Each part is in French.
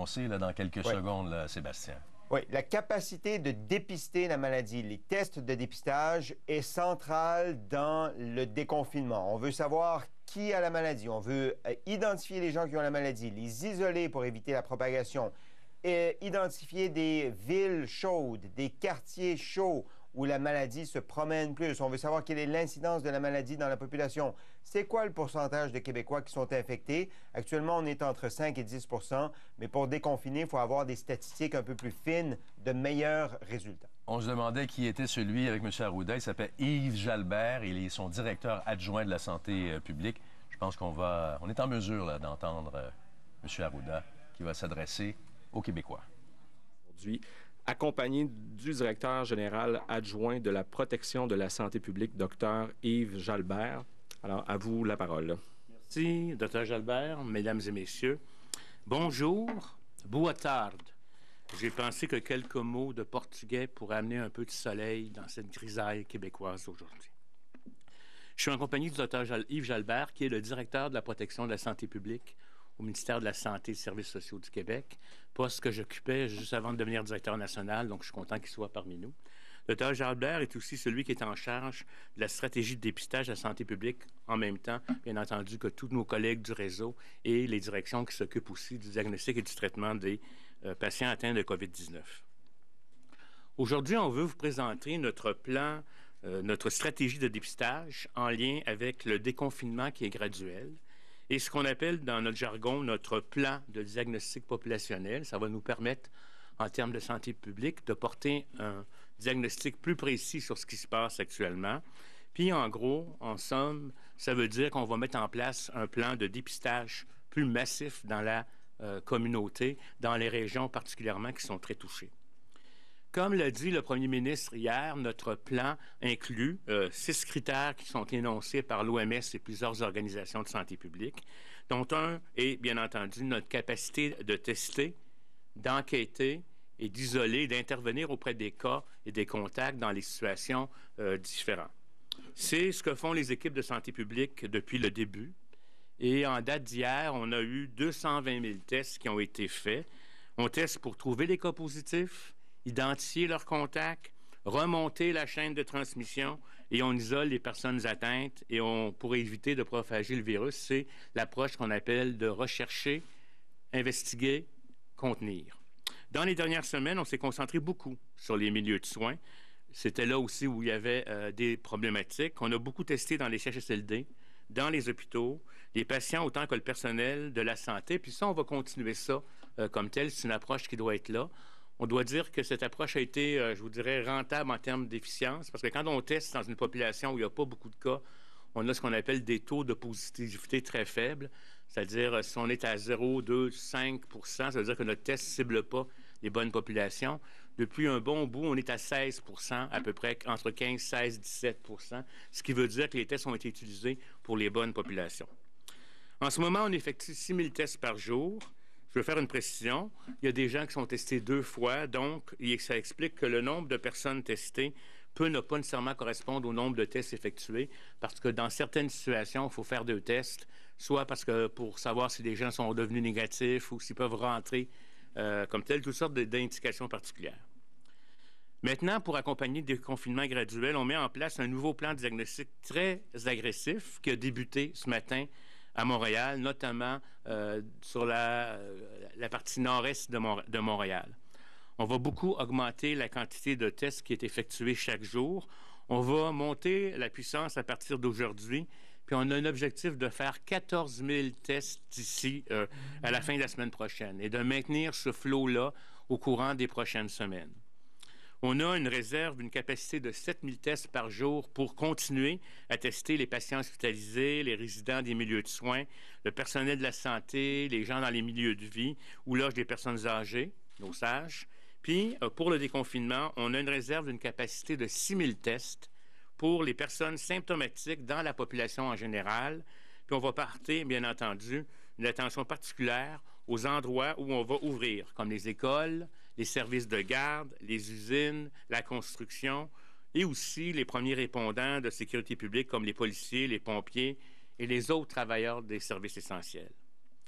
annoncer là, dans quelques secondes, là, Sébastien. Oui, la capacité de dépister la maladie, les tests de dépistage est centrale dans le déconfinement. On veut savoir qui a la maladie, on veut identifier les gens qui ont la maladie, les isoler pour éviter la propagation, et identifier des villes chaudes, des quartiers chauds où la maladie se promène plus. On veut savoir quelle est l'incidence de la maladie dans la population. C'est quoi le pourcentage de Québécois qui sont infectés? Actuellement, on est entre 5 et 10 mais pour déconfiner, il faut avoir des statistiques un peu plus fines, de meilleurs résultats. On se demandait qui était celui avec M. Arruda. Il s'appelle Yves Jalbert. Il est son directeur adjoint de la santé publique. Je pense qu'on est en mesure d'entendre M. Arruda qui va s'adresser aux Québécois. Aujourd'hui, accompagné du directeur général adjoint de la protection de la santé publique, Dr Yves Jalbert. Alors, à vous la parole. Merci, Dr Jalbert, mesdames et messieurs. Bonjour, boa tarde. J'ai pensé que quelques mots de portugais pourraient amener un peu de soleil dans cette grisaille québécoise aujourd'hui. Je suis en compagnie du Dr Yves Jalbert, qui est le directeur de la protection de la santé publique au ministère de la Santé et des Services sociaux du Québec, poste que j'occupais juste avant de devenir directeur national, donc je suis content qu'il soit parmi nous. Le Dr Jalbert est aussi celui qui est en charge de la stratégie de dépistage de la santé publique, en même temps, bien entendu, que tous nos collègues du réseau et les directions qui s'occupent aussi du diagnostic et du traitement des patients atteints de COVID-19. Aujourd'hui, on veut vous présenter notre plan, notre stratégie de dépistage en lien avec le déconfinement qui est graduel, et ce qu'on appelle dans notre jargon notre plan de diagnostic populationnel. Ça va nous permettre, en termes de santé publique, de porter un diagnostic plus précis sur ce qui se passe actuellement. Puis, en gros, en somme, ça veut dire qu'on va mettre en place un plan de dépistage plus massif dans la communauté, dans les régions particulièrement qui sont très touchées. Comme l'a dit le premier ministre hier, notre plan inclut 6 critères qui sont énoncés par l'OMS et plusieurs organisations de santé publique, dont un est, bien entendu, notre capacité de tester, d'enquêter et d'isoler, d'intervenir auprès des cas et des contacts dans les situations différentes. C'est ce que font les équipes de santé publique depuis le début. Et en date d'hier, on a eu 220 000 tests qui ont été faits. On teste pour trouver les cas positifs, identifier leurs contacts, remonter la chaîne de transmission et on isole les personnes atteintes et pour éviter de propager le virus, c'est l'approche qu'on appelle de rechercher, investiguer, contenir. Dans les dernières semaines, on s'est concentré beaucoup sur les milieux de soins. C'était là aussi où il y avait des problématiques. On a beaucoup testé dans les CHSLD, dans les hôpitaux, les patients autant que le personnel de la santé. Puis ça, on va continuer ça comme tel. C'est une approche qui doit être là. On doit dire que cette approche a été, je vous dirais, rentable en termes d'efficience, parce que quand on teste dans une population où il n'y a pas beaucoup de cas, on a ce qu'on appelle des taux de positivité très faibles, c'est-à-dire si on est à 0, 2, 5 ça veut dire que notre test ne cible pas les bonnes populations. Depuis un bon bout, on est à 16 à peu près, entre 15, 16, 17 ce qui veut dire que les tests ont été utilisés pour les bonnes populations. En ce moment, on effectue 6 000 tests par jour. Je veux faire une précision. Il y a des gens qui sont testés 2 fois, donc ça explique que le nombre de personnes testées peut ne pas nécessairement correspondre au nombre de tests effectués, parce que dans certaines situations, il faut faire 2 tests, soit parce que pour savoir si les gens sont devenus négatifs ou s'ils peuvent rentrer comme tel, toutes sortes d'indications particulières. Maintenant, pour accompagner le déconfinement graduel, on met en place un nouveau plan de diagnostic très agressif qui a débuté ce matin à Montréal, notamment sur la partie nord-est de Montréal. On va beaucoup augmenter la quantité de tests qui est effectuée chaque jour. On va monter la puissance à partir d'aujourd'hui, puis on a un objectif de faire 14 000 tests d'ici à la fin de la semaine prochaine et de maintenir ce flot-là au courant des prochaines semaines. On a une réserve, une capacité de 7 000 tests par jour pour continuer à tester les patients hospitalisés, les résidents des milieux de soins, le personnel de la santé, les gens dans les milieux de vie ou logent des personnes âgées, nos sages. Puis, pour le déconfinement, on a une réserve d'une capacité de 6 000 tests pour les personnes symptomatiques dans la population en général. Puis, on va porter, bien entendu, une attention particulière aux endroits où on va ouvrir, comme les écoles, les services de garde, les usines, la construction et aussi les premiers répondants de sécurité publique comme les policiers, les pompiers et les autres travailleurs des services essentiels.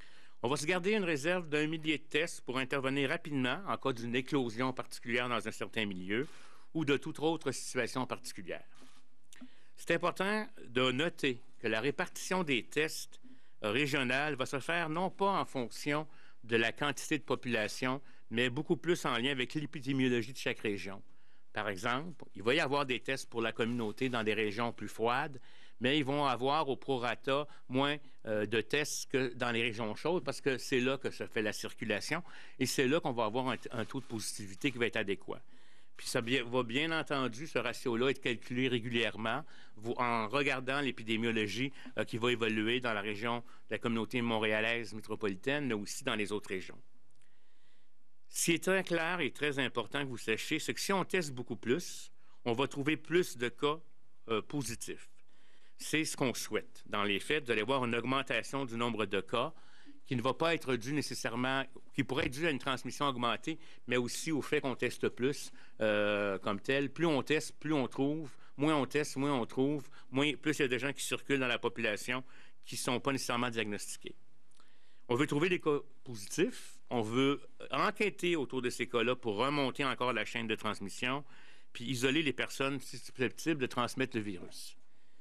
On va se garder une réserve d'1 millier de tests pour intervenir rapidement en cas d'une éclosion particulière dans un certain milieu ou de toute autre situation particulière. C'est important de noter que la répartition des tests régionales va se faire non pas en fonction de la quantité de population, mais beaucoup plus en lien avec l'épidémiologie de chaque région. Par exemple, il va y avoir des tests pour la communauté dans des régions plus froides, mais ils vont avoir au prorata moins de tests que dans les régions chaudes parce que c'est là que se fait la circulation et c'est là qu'on va avoir un taux de positivité qui va être adéquat. Puis ça va bien entendu, ce ratio-là, être calculé régulièrement en regardant l'épidémiologie qui va évoluer dans la région de la communauté montréalaise métropolitaine, mais aussi dans les autres régions. Ce qui est très clair et très important que vous sachiez, c'est que si on teste beaucoup plus, on va trouver plus de cas positifs. C'est ce qu'on souhaite. Dans les faits, vous allez voir une augmentation du nombre de cas qui ne va pas être due nécessairement, qui pourrait être due à une transmission augmentée, mais aussi au fait qu'on teste plus comme tel. Plus on teste, plus on trouve. Moins on teste, moins on trouve. Plus il y a des gens qui circulent dans la population qui ne sont pas nécessairement diagnostiqués. On veut trouver des cas positifs. On veut enquêter autour de ces cas-là pour remonter encore la chaîne de transmission, puis isoler les personnes susceptibles de transmettre le virus.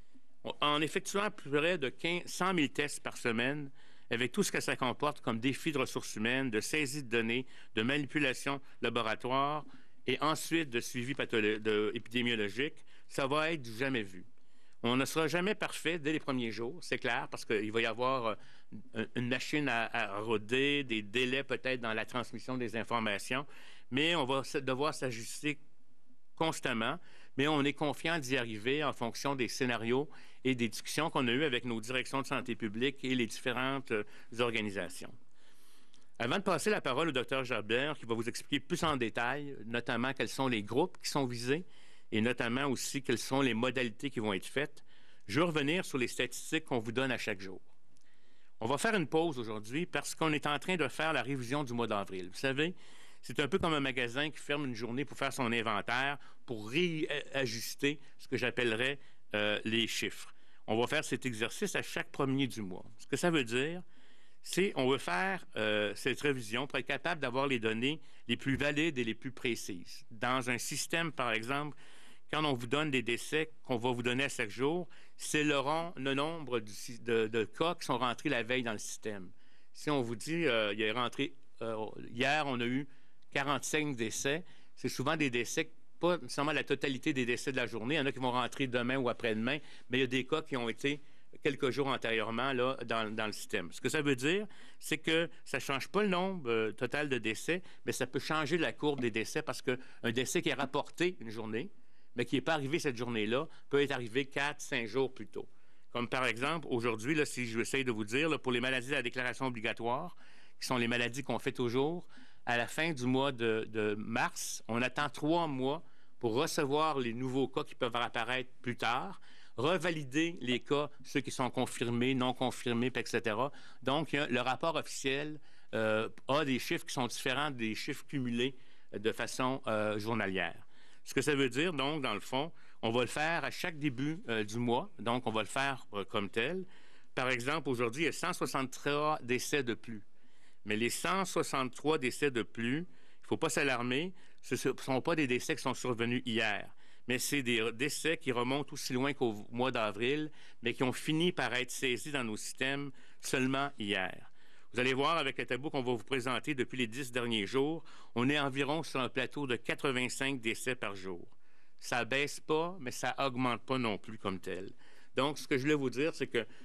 En effectuant plus près de 100 000 tests par semaine, avec tout ce que ça comporte comme défi de ressources humaines, de saisie de données, de manipulation laboratoire et ensuite de suivi épidémiologique, ça va être du jamais vu. On ne sera jamais parfait dès les premiers jours, c'est clair, parce qu'il va y avoir une machine à roder, des délais peut-être dans la transmission des informations, mais on va devoir s'ajuster constamment, mais on est confiant d'y arriver en fonction des scénarios et des discussions qu'on a eues avec nos directions de santé publique et les différentes organisations. Avant de passer la parole au Dr Jalbert, qui va vous expliquer plus en détail, notamment quels sont les groupes qui sont visés et notamment aussi quelles sont les modalités qui vont être faites, je vais revenir sur les statistiques qu'on vous donne à chaque jour. On va faire une pause aujourd'hui parce qu'on est en train de faire la révision du mois d'avril. Vous savez, c'est un peu comme un magasin qui ferme une journée pour faire son inventaire, pour réajuster ce que j'appellerais les chiffres. On va faire cet exercice à chaque premier du mois. Ce que ça veut dire, c'est qu'on veut faire cette révision pour être capable d'avoir les données les plus valides et les plus précises. Dans un système, par exemple, quand on vous donne des décès qu'on va vous donner à chaque jour, c'est le nombre de cas qui sont rentrés la veille dans le système. Si on vous dit, il est rentré, hier, on a eu 45 décès, c'est souvent des décès, pas nécessairement la totalité des décès de la journée. Il y en a qui vont rentrer demain ou après-demain, mais il y a des cas qui ont été quelques jours antérieurement là, dans le système. Ce que ça veut dire, c'est que ça ne change pas le nombre total de décès, mais ça peut changer la courbe des décès parce qu'un décès qui est rapporté une journée, mais qui n'est pas arrivé cette journée-là, peut être arrivé 4-5 jours plus tôt. Comme par exemple, aujourd'hui, là, si je essaie de vous dire, là, pour les maladies de la déclaration obligatoire, qui sont les maladies qu'on fait toujours, à la fin du mois de mars, on attend 3 mois pour recevoir les nouveaux cas qui peuvent apparaître plus tard, revalider les cas, ceux qui sont confirmés, non confirmés, etc. Donc, le rapport officiel a des chiffres qui sont différents des chiffres cumulés de façon journalière. Ce que ça veut dire, donc, dans le fond, on va le faire à chaque début du mois, donc on va le faire comme tel. Par exemple, aujourd'hui, il y a 163 décès de plus. Mais les 163 décès de plus, il ne faut pas s'alarmer, ce ne sont pas des décès qui sont survenus hier, mais c'est des décès qui remontent aussi loin qu'au mois d'avril, mais qui ont fini par être saisis dans nos systèmes seulement hier. Vous allez voir avec le tableau qu'on va vous présenter depuis les 10 derniers jours, on est environ sur un plateau de 85 décès par jour. Ça ne baisse pas, mais ça n'augmente pas non plus comme tel. Donc, ce que je voulais vous dire, c'est que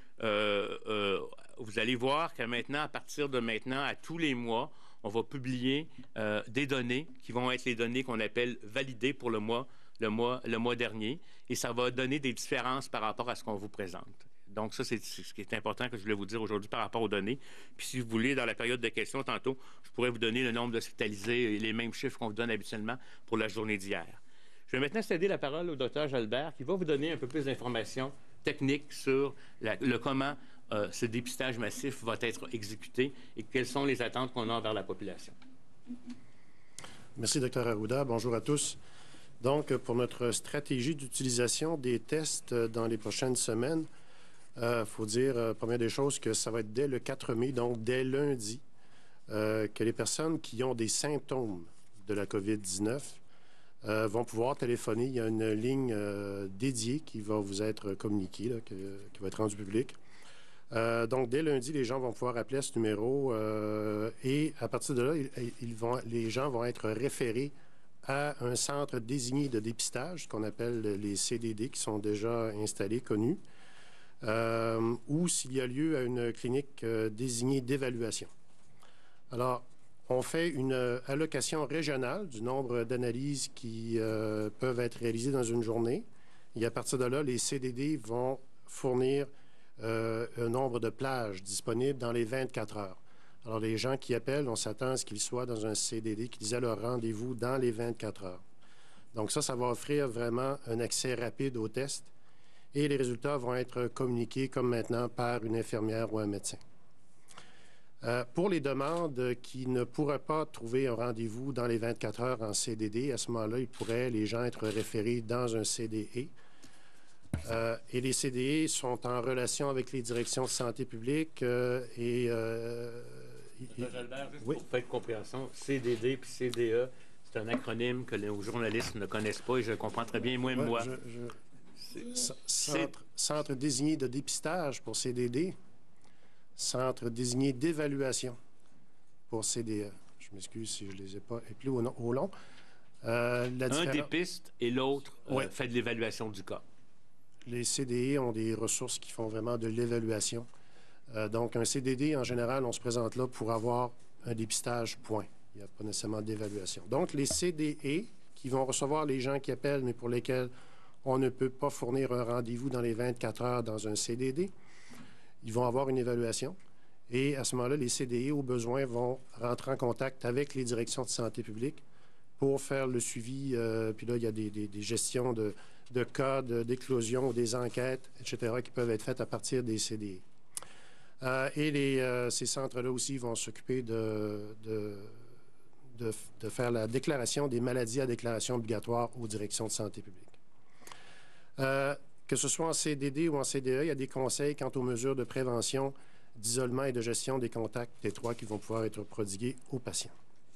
vous allez voir que maintenant, à partir de maintenant, à tous les mois, on va publier des données qui vont être les données qu'on appelle validées pour le mois dernier. Et ça va donner des différences par rapport à ce qu'on vous présente. Donc, ça, c'est ce qui est important que je voulais vous dire aujourd'hui par rapport aux données. Puis, si vous voulez, dans la période de questions, tantôt, je pourrais vous donner le nombre d'hospitalisés et les mêmes chiffres qu'on vous donne habituellement pour la journée d'hier. Je vais maintenant céder la parole au Dr Jalbert qui va vous donner un peu plus d'informations techniques sur le comment ce dépistage massif va être exécuté et quelles sont les attentes qu'on a envers la population. Merci, Dr Arruda. Bonjour à tous. Donc, pour notre stratégie d'utilisation des tests dans les prochaines semaines, faut dire, première des choses, que ça va être dès le 4 mai, donc dès lundi, que les personnes qui ont des symptômes de la COVID-19 vont pouvoir téléphoner. Il y a une ligne dédiée qui va vous être communiquée, là, qui va être rendue publique. Donc, dès lundi, les gens vont pouvoir appeler à ce numéro et à partir de là, les gens vont être référés à un centre désigné de dépistage, ce qu'on appelle les CDD, qui sont déjà installés, connus, ou s'il y a lieu à une clinique désignée d'évaluation. Alors, on fait une allocation régionale du nombre d'analyses qui peuvent être réalisées dans une journée. Et à partir de là, les CDD vont fournir un nombre de plages disponibles dans les 24 heures. Alors, les gens qui appellent, on s'attend à ce qu'ils soient dans un CDD, qu'ils aient leur rendez-vous dans les 24 heures. Donc ça va offrir vraiment un accès rapide au test et les résultats vont être communiqués comme maintenant par une infirmière ou un médecin. Pour les demandes qui ne pourraient pas trouver un rendez-vous dans les 24 heures en CDD, à ce moment-là, les gens être référés dans un CDE. Et les CDE sont en relation avec les directions de santé publique Dr. Jalbert, juste oui. pour faire compréhension, CDD puis CDE, c'est un acronyme que les journalistes ne connaissent pas et je le comprends très bien, moi. Centre désigné de dépistage pour CDD. Centre désigné d'évaluation pour CDE. Je m'excuse si je ne les ai pas appelés au long. Un dépiste et l'autre fait de l'évaluation du cas. Les CDE ont des ressources qui font vraiment de l'évaluation. Donc, un CDD, en général, on se présente là pour avoir un dépistage, point. Il n'y a pas nécessairement d'évaluation. Donc, les CDE qui vont recevoir les gens qui appellent, mais pour lesquels on ne peut pas fournir un rendez-vous dans les 24 heures dans un CDD, ils vont avoir une évaluation. Et à ce moment-là, les CDE, au besoin, vont rentrer en contact avec les directions de santé publique pour faire le suivi. Puis là, il y a des gestions de cas d'éclosion ou des enquêtes, etc., qui peuvent être faites à partir des CDE. Ces centres-là aussi vont s'occuper de faire la déclaration des maladies à déclaration obligatoire aux directions de santé publique. Que ce soit en CDD ou en CDE, il y a des conseils quant aux mesures de prévention, d'isolement et de gestion des contacts étroits qui vont pouvoir être prodigués aux patients.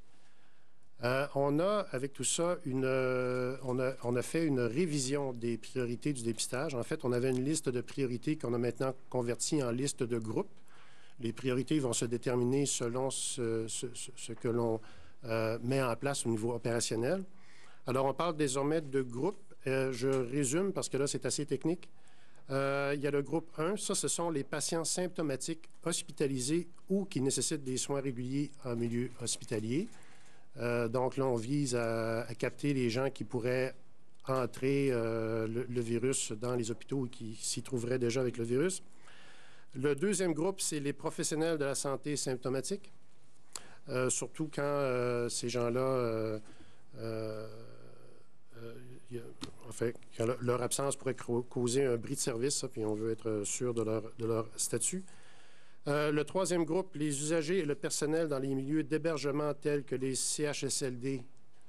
On a, avec tout ça, on a fait une révision des priorités du dépistage. En fait, on avait une liste de priorités qu'on a maintenant convertie en liste de groupes. Les priorités vont se déterminer selon ce que l'on met en place au niveau opérationnel. Alors, on parle désormais de groupes. Je résume parce que là, c'est assez technique. Il y a le groupe 1. Ça, ce sont les patients symptomatiques hospitalisés ou qui nécessitent des soins réguliers en milieu hospitalier. Donc là, on vise à capter les gens qui pourraient entrer le virus dans les hôpitaux ou qui s'y trouveraient déjà avec le virus. Le deuxième groupe, c'est les professionnels de la santé symptomatiques, surtout quand ces gens-là... leur absence pourrait causer un bris de service, ça, puis on veut être sûr de leur statut. Le troisième groupe, les usagers et le personnel dans les milieux d'hébergement tels que les CHSLD,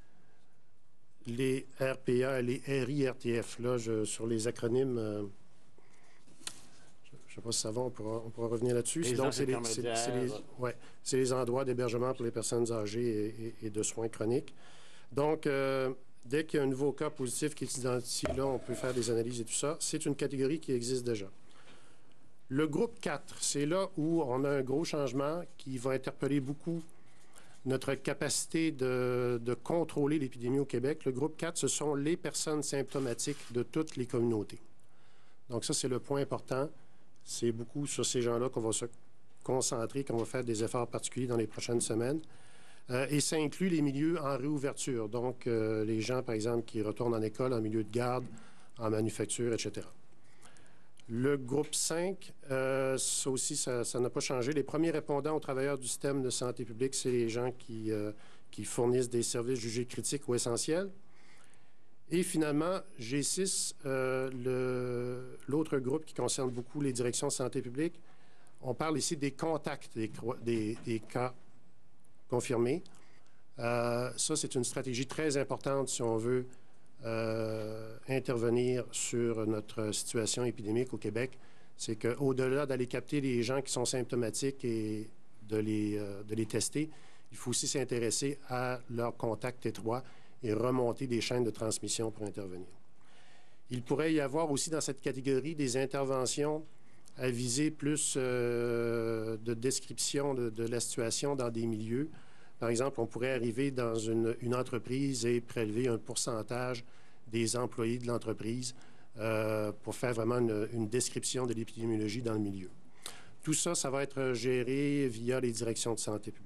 les RPA et les RIRTF. Là, sur les acronymes, je ne sais pas si ça va, on pourra revenir là-dessus. Donc, c'est les endroits d'hébergement pour les personnes âgées et de soins chroniques. Donc, dès qu'il y a un nouveau cas positif qui est identifié, là, on peut faire des analyses et tout ça. C'est une catégorie qui existe déjà. Le groupe 4, c'est là où on a un gros changement qui va interpeller beaucoup notre capacité de contrôler l'épidémie au Québec. Le groupe 4, ce sont les personnes symptomatiques de toutes les communautés. Donc ça, c'est le point important. C'est beaucoup sur ces gens-là qu'on va se concentrer, qu'on va faire des efforts particuliers dans les prochaines semaines. Et ça inclut les milieux en réouverture, donc les gens, par exemple, qui retournent en école, en milieu de garde, en manufacture, etc. Le groupe 5, ça aussi, ça n'a pas changé. Les premiers répondants aux travailleurs du système de santé publique, c'est les gens qui fournissent des services jugés critiques ou essentiels. Et finalement, G6, l'autre groupe qui concerne beaucoup les directions de santé publique, on parle ici des contacts des cas confirmés. Ça, c'est une stratégie très importante si on veut intervenir sur notre situation épidémique au Québec. c'est qu'au-delà d'aller capter les gens qui sont symptomatiques et de les tester, il faut aussi s'intéresser à leurs contacts étroits et remonter des chaînes de transmission pour intervenir. Il pourrait y avoir aussi dans cette catégorie des interventions à viser plus de description de la situation dans des milieux. Par exemple, on pourrait arriver dans une entreprise et prélever un pourcentage des employés de l'entreprise pour faire vraiment une description de l'épidémiologie dans le milieu. Tout ça, ça va être géré via les directions de santé publique.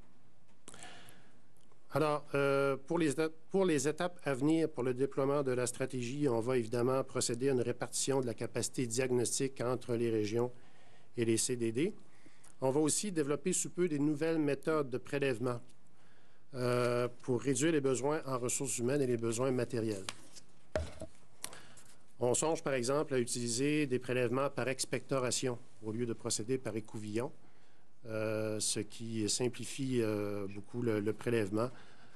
Alors, pour les étapes à venir pour le déploiement de la stratégie, on va évidemment procéder à une répartition de la capacité diagnostique entre les régions et les CDD. On va aussi développer sous peu des nouvelles méthodes de prélèvement pour réduire les besoins en ressources humaines et les besoins matériels. On songe, par exemple, à utiliser des prélèvements par expectoration au lieu de procéder par écouvillon, ce qui simplifie beaucoup le prélèvement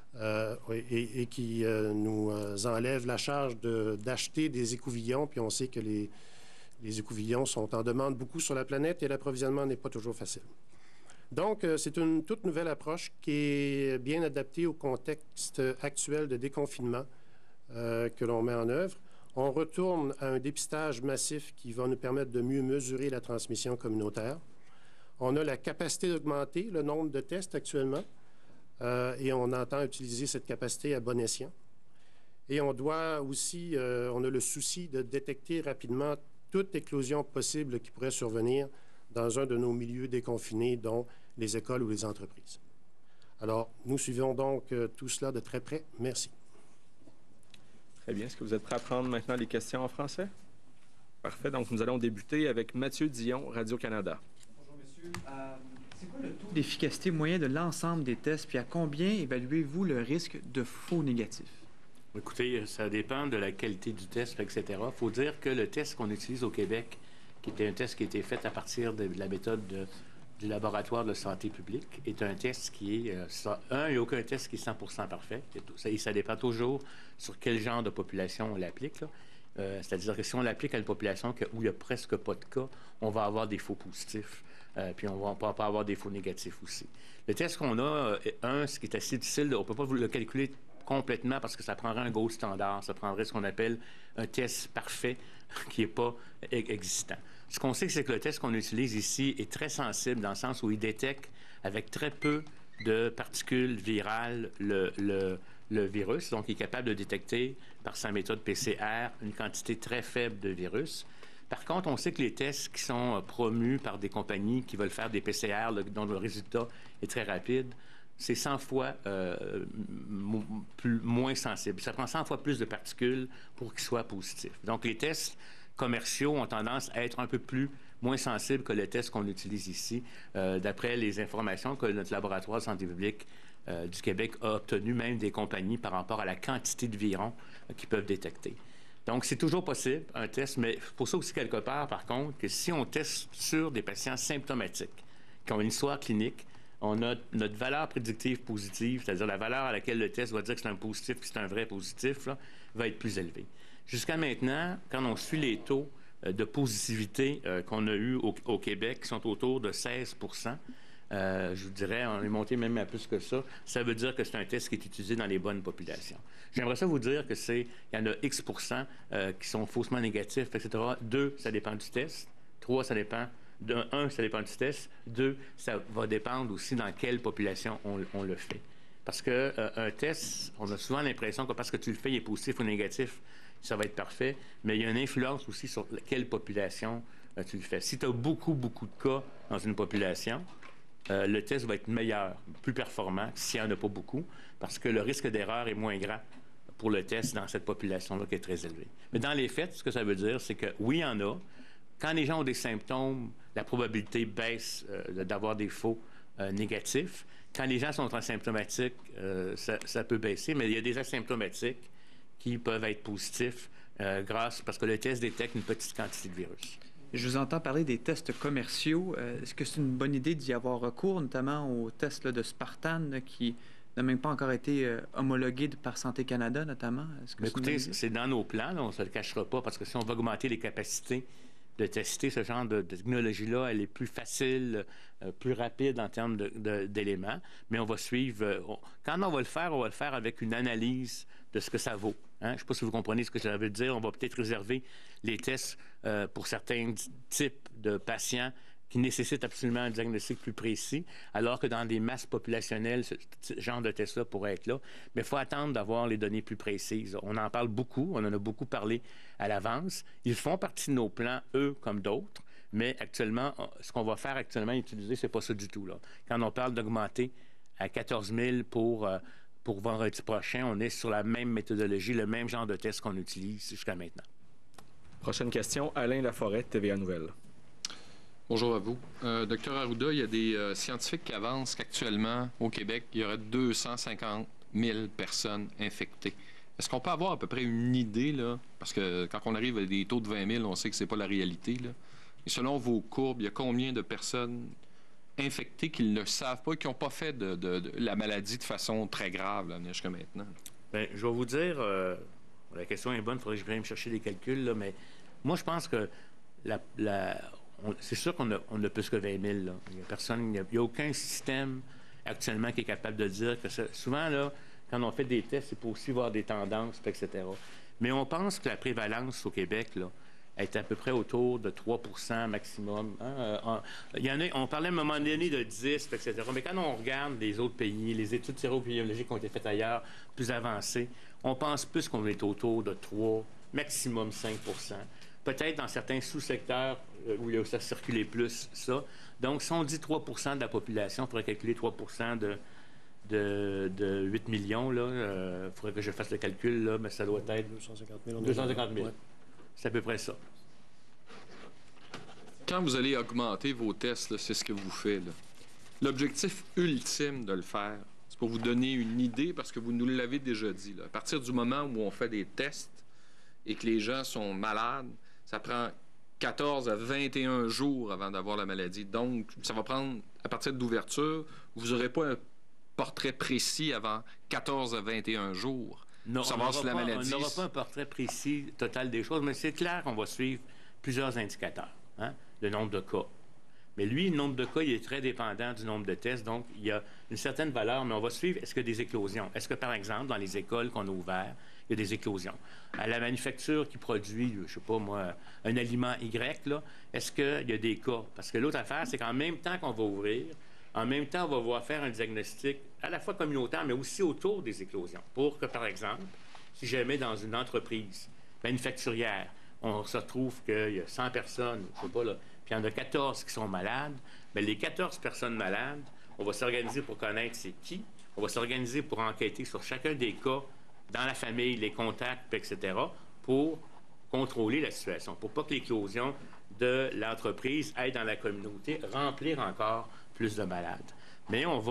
et qui nous enlève la charge d'acheter des écouvillons. Puis on sait que les écouvillons sont en demande beaucoup sur la planète et l'approvisionnement n'est pas toujours facile. Donc, c'est une toute nouvelle approche qui est bien adaptée au contexte actuel de déconfinement que l'on met en œuvre. On retourne à un dépistage massif qui va nous permettre de mieux mesurer la transmission communautaire. On a la capacité d'augmenter le nombre de tests actuellement et on entend utiliser cette capacité à bon escient. Et on doit aussi, on a le souci de détecter rapidement toute éclosion possible qui pourrait survenir dans un de nos milieux déconfinés, dont les écoles ou les entreprises. Alors, nous suivons donc tout cela de très près. Merci. Très bien. Est-ce que vous êtes prêts à prendre maintenant les questions en français? Parfait. Donc, nous allons débuter avec Mathieu Dion, Radio-Canada. Bonjour, monsieur. C'est quoi le taux d'efficacité moyen de l'ensemble des tests, puis à combien évaluez-vous le risque de faux négatifs? Écoutez, ça dépend de la qualité du test, etc. Il faut dire que le test qu'on utilise au Québec, qui était un test qui a été fait à partir de la méthode du laboratoire de santé publique, est un test qui est... il n'y a aucun test qui est 100% parfait. Et ça dépend toujours sur quel genre de population on l'applique. C'est-à-dire que si on l'applique à une population où il n'y a presque pas de cas, on va avoir des faux positifs, puis on va pas avoir des faux négatifs aussi. Le test qu'on a, ce qui est assez difficile, on ne peut pas le calculer complètement parce que ça prendrait un gold standard, ça prendrait ce qu'on appelle un test parfait qui n'est pas existant. Ce qu'on sait, c'est que le test qu'on utilise ici est très sensible dans le sens où il détecte avec très peu de particules virales le virus. Donc, il est capable de détecter par sa méthode PCR une quantité très faible de virus. Par contre, on sait que les tests qui sont promus par des compagnies qui veulent faire des PCR dont le résultat est très rapide, c'est 100 fois moins sensible. Ça prend 100 fois plus de particules pour qu'ils soient positifs. Donc, les tests commerciaux ont tendance à être un peu moins sensibles que les tests qu'on utilise ici, d'après les informations que notre laboratoire de santé publique du Québec a obtenues, même des compagnies, par rapport à la quantité de virons qu'ils peuvent détecter. Donc, c'est toujours possible, un test, mais pour ça aussi, quelque part, par contre, que si on teste sur des patients symptomatiques, qui ont une histoire clinique, on a notre valeur prédictive positive, c'est-à-dire la valeur à laquelle le test va dire que c'est un positif, que c'est un vrai positif, là, va être plus élevée. Jusqu'à maintenant, quand on suit les taux de positivité qu'on a eus au Québec, qui sont autour de 16 je vous dirais, on est monté même à plus que ça, ça veut dire que c'est un test qui est utilisé dans les bonnes populations. J'aimerais ça vous dire que il y en a X qui sont faussement négatifs, etc. 2, ça dépend du test. 3, ça dépend... 1, ça dépend du test. 2, ça va dépendre aussi dans quelle population on le fait. Parce qu'un test, on a souvent l'impression que parce que tu le fais, il est positif ou négatif, ça va être parfait, mais il y a une influence aussi sur quelle population tu le fais. Si tu as beaucoup de cas dans une population, le test va être meilleur, plus performant s'il n'y en a pas beaucoup, parce que le risque d'erreur est moins grand pour le test dans cette population-là qui est très élevé. Mais dans les faits, ce que ça veut dire, c'est que oui, il y en a. Quand les gens ont des symptômes, la probabilité baisse d'avoir des faux négatifs. Quand les gens sont asymptomatiques, ça peut baisser, mais il y a des asymptomatiques qui peuvent être positifs parce que le test détecte une petite quantité de virus. Je vous entends parler des tests commerciaux. Est-ce que c'est une bonne idée d'y avoir recours, notamment au test de Spartan qui n'a même pas encore été homologué par Santé Canada, notamment? Écoutez, c'est dans nos plans, là, on ne se le cachera pas, parce que si on veut augmenter les capacités de tester ce genre de technologie-là. Elle est plus facile, plus rapide en termes d'éléments, mais on va suivre. Quand on va le faire avec une analyse de ce que ça vaut. Hein? Je ne sais pas si vous comprenez ce que ça veut dire. On va peut-être réserver les tests pour certains types de patients qui nécessitent absolument un diagnostic plus précis, alors que dans des masses populationnelles, ce genre de test-là pourrait être là. Mais il faut attendre d'avoir les données plus précises. On en parle beaucoup, on en a beaucoup parlé à l'avance. Ils font partie de nos plans, eux comme d'autres, mais actuellement, ce qu'on va faire actuellement, utiliser, c'est pas ça du tout. Là. Quand on parle d'augmenter à 14 000 pour vendredi prochain, on est sur la même méthodologie, le même genre de test qu'on utilise jusqu'à maintenant. Prochaine question, Alain Laforêt, TVA Nouvelle. Bonjour à vous. Docteur Arruda, il y a des scientifiques qui avancent qu'actuellement, au Québec, il y aurait 250 000 personnes infectées. Est-ce qu'on peut avoir à peu près une idée, là? Parce que quand on arrive à des taux de 20 000, on sait que ce n'est pas la réalité, là. Et selon vos courbes, il y a combien de personnes infectés qui ne le savent pas et qui n'ont pas fait de la maladie de façon très grave là, jusqu'à maintenant? Bien, je vais vous dire, la question est bonne, il faudrait que je vienne me chercher les calculs, là, mais moi, je pense que c'est sûr qu'on a plus que 20 000. Là. Il n'y a aucun système actuellement qui est capable de dire que ça. Souvent, là, quand on fait des tests, c'est pour aussi voir des tendances, etc. Mais on pense que la prévalence au Québec, là, est à peu près autour de 3 % maximum. Hein? On parlait à un moment donné de 10, etc. Mais quand on regarde les autres pays, les études sérobiologiques qui ont été faites ailleurs, plus avancées, on pense plus qu'on est autour de 3, maximum 5 %. Peut-être dans certains sous-secteurs où ça circulait plus, ça. Donc, si on dit 3 % de la population, il faudrait calculer 3 % de 8 millions. Il faudrait que je fasse le calcul, là, mais ça doit être 250 000. Ouais. C'est à peu près ça. Quand vous allez augmenter vos tests, là, c'est ce que vous faites. L'objectif ultime de le faire, c'est pour vous donner une idée, parce que vous nous l'avez déjà dit. Là. À partir du moment où on fait des tests et que les gens sont malades, ça prend 14 à 21 jours avant d'avoir la maladie. Donc, ça va prendre, à partir d'ouverture, vous n'aurez pas un portrait précis avant 14 à 21 jours. Non, savoir si la maladie... On n'aura pas un portrait précis total des choses, mais c'est clair qu'on va suivre plusieurs indicateurs. Hein? Le nombre de cas. Mais lui, le nombre de cas, il est très dépendant du nombre de tests, donc il y a une certaine valeur, mais on va suivre, est-ce qu'il y a des éclosions? Est-ce que, par exemple, dans les écoles qu'on a ouvertes, il y a des éclosions? À la manufacture qui produit, je ne sais pas moi, un aliment Y, là, est-ce qu'il y a des cas? Parce que l'autre affaire, c'est qu'en même temps qu'on va ouvrir, en même temps, on va voir faire un diagnostic à la fois communautaire, mais aussi autour des éclosions. Pour que, par exemple, si jamais dans une entreprise manufacturière, on se retrouve qu'il y a 100 personnes, je ne sais pas, là, puis il y en a 14 qui sont malades, bien, les 14 personnes malades, on va s'organiser pour connaître c'est qui, on va s'organiser pour enquêter sur chacun des cas dans la famille, les contacts, etc., pour contrôler la situation, pour pas que l'éclosion de l'entreprise aille dans la communauté remplir encore plus de malades. Mais on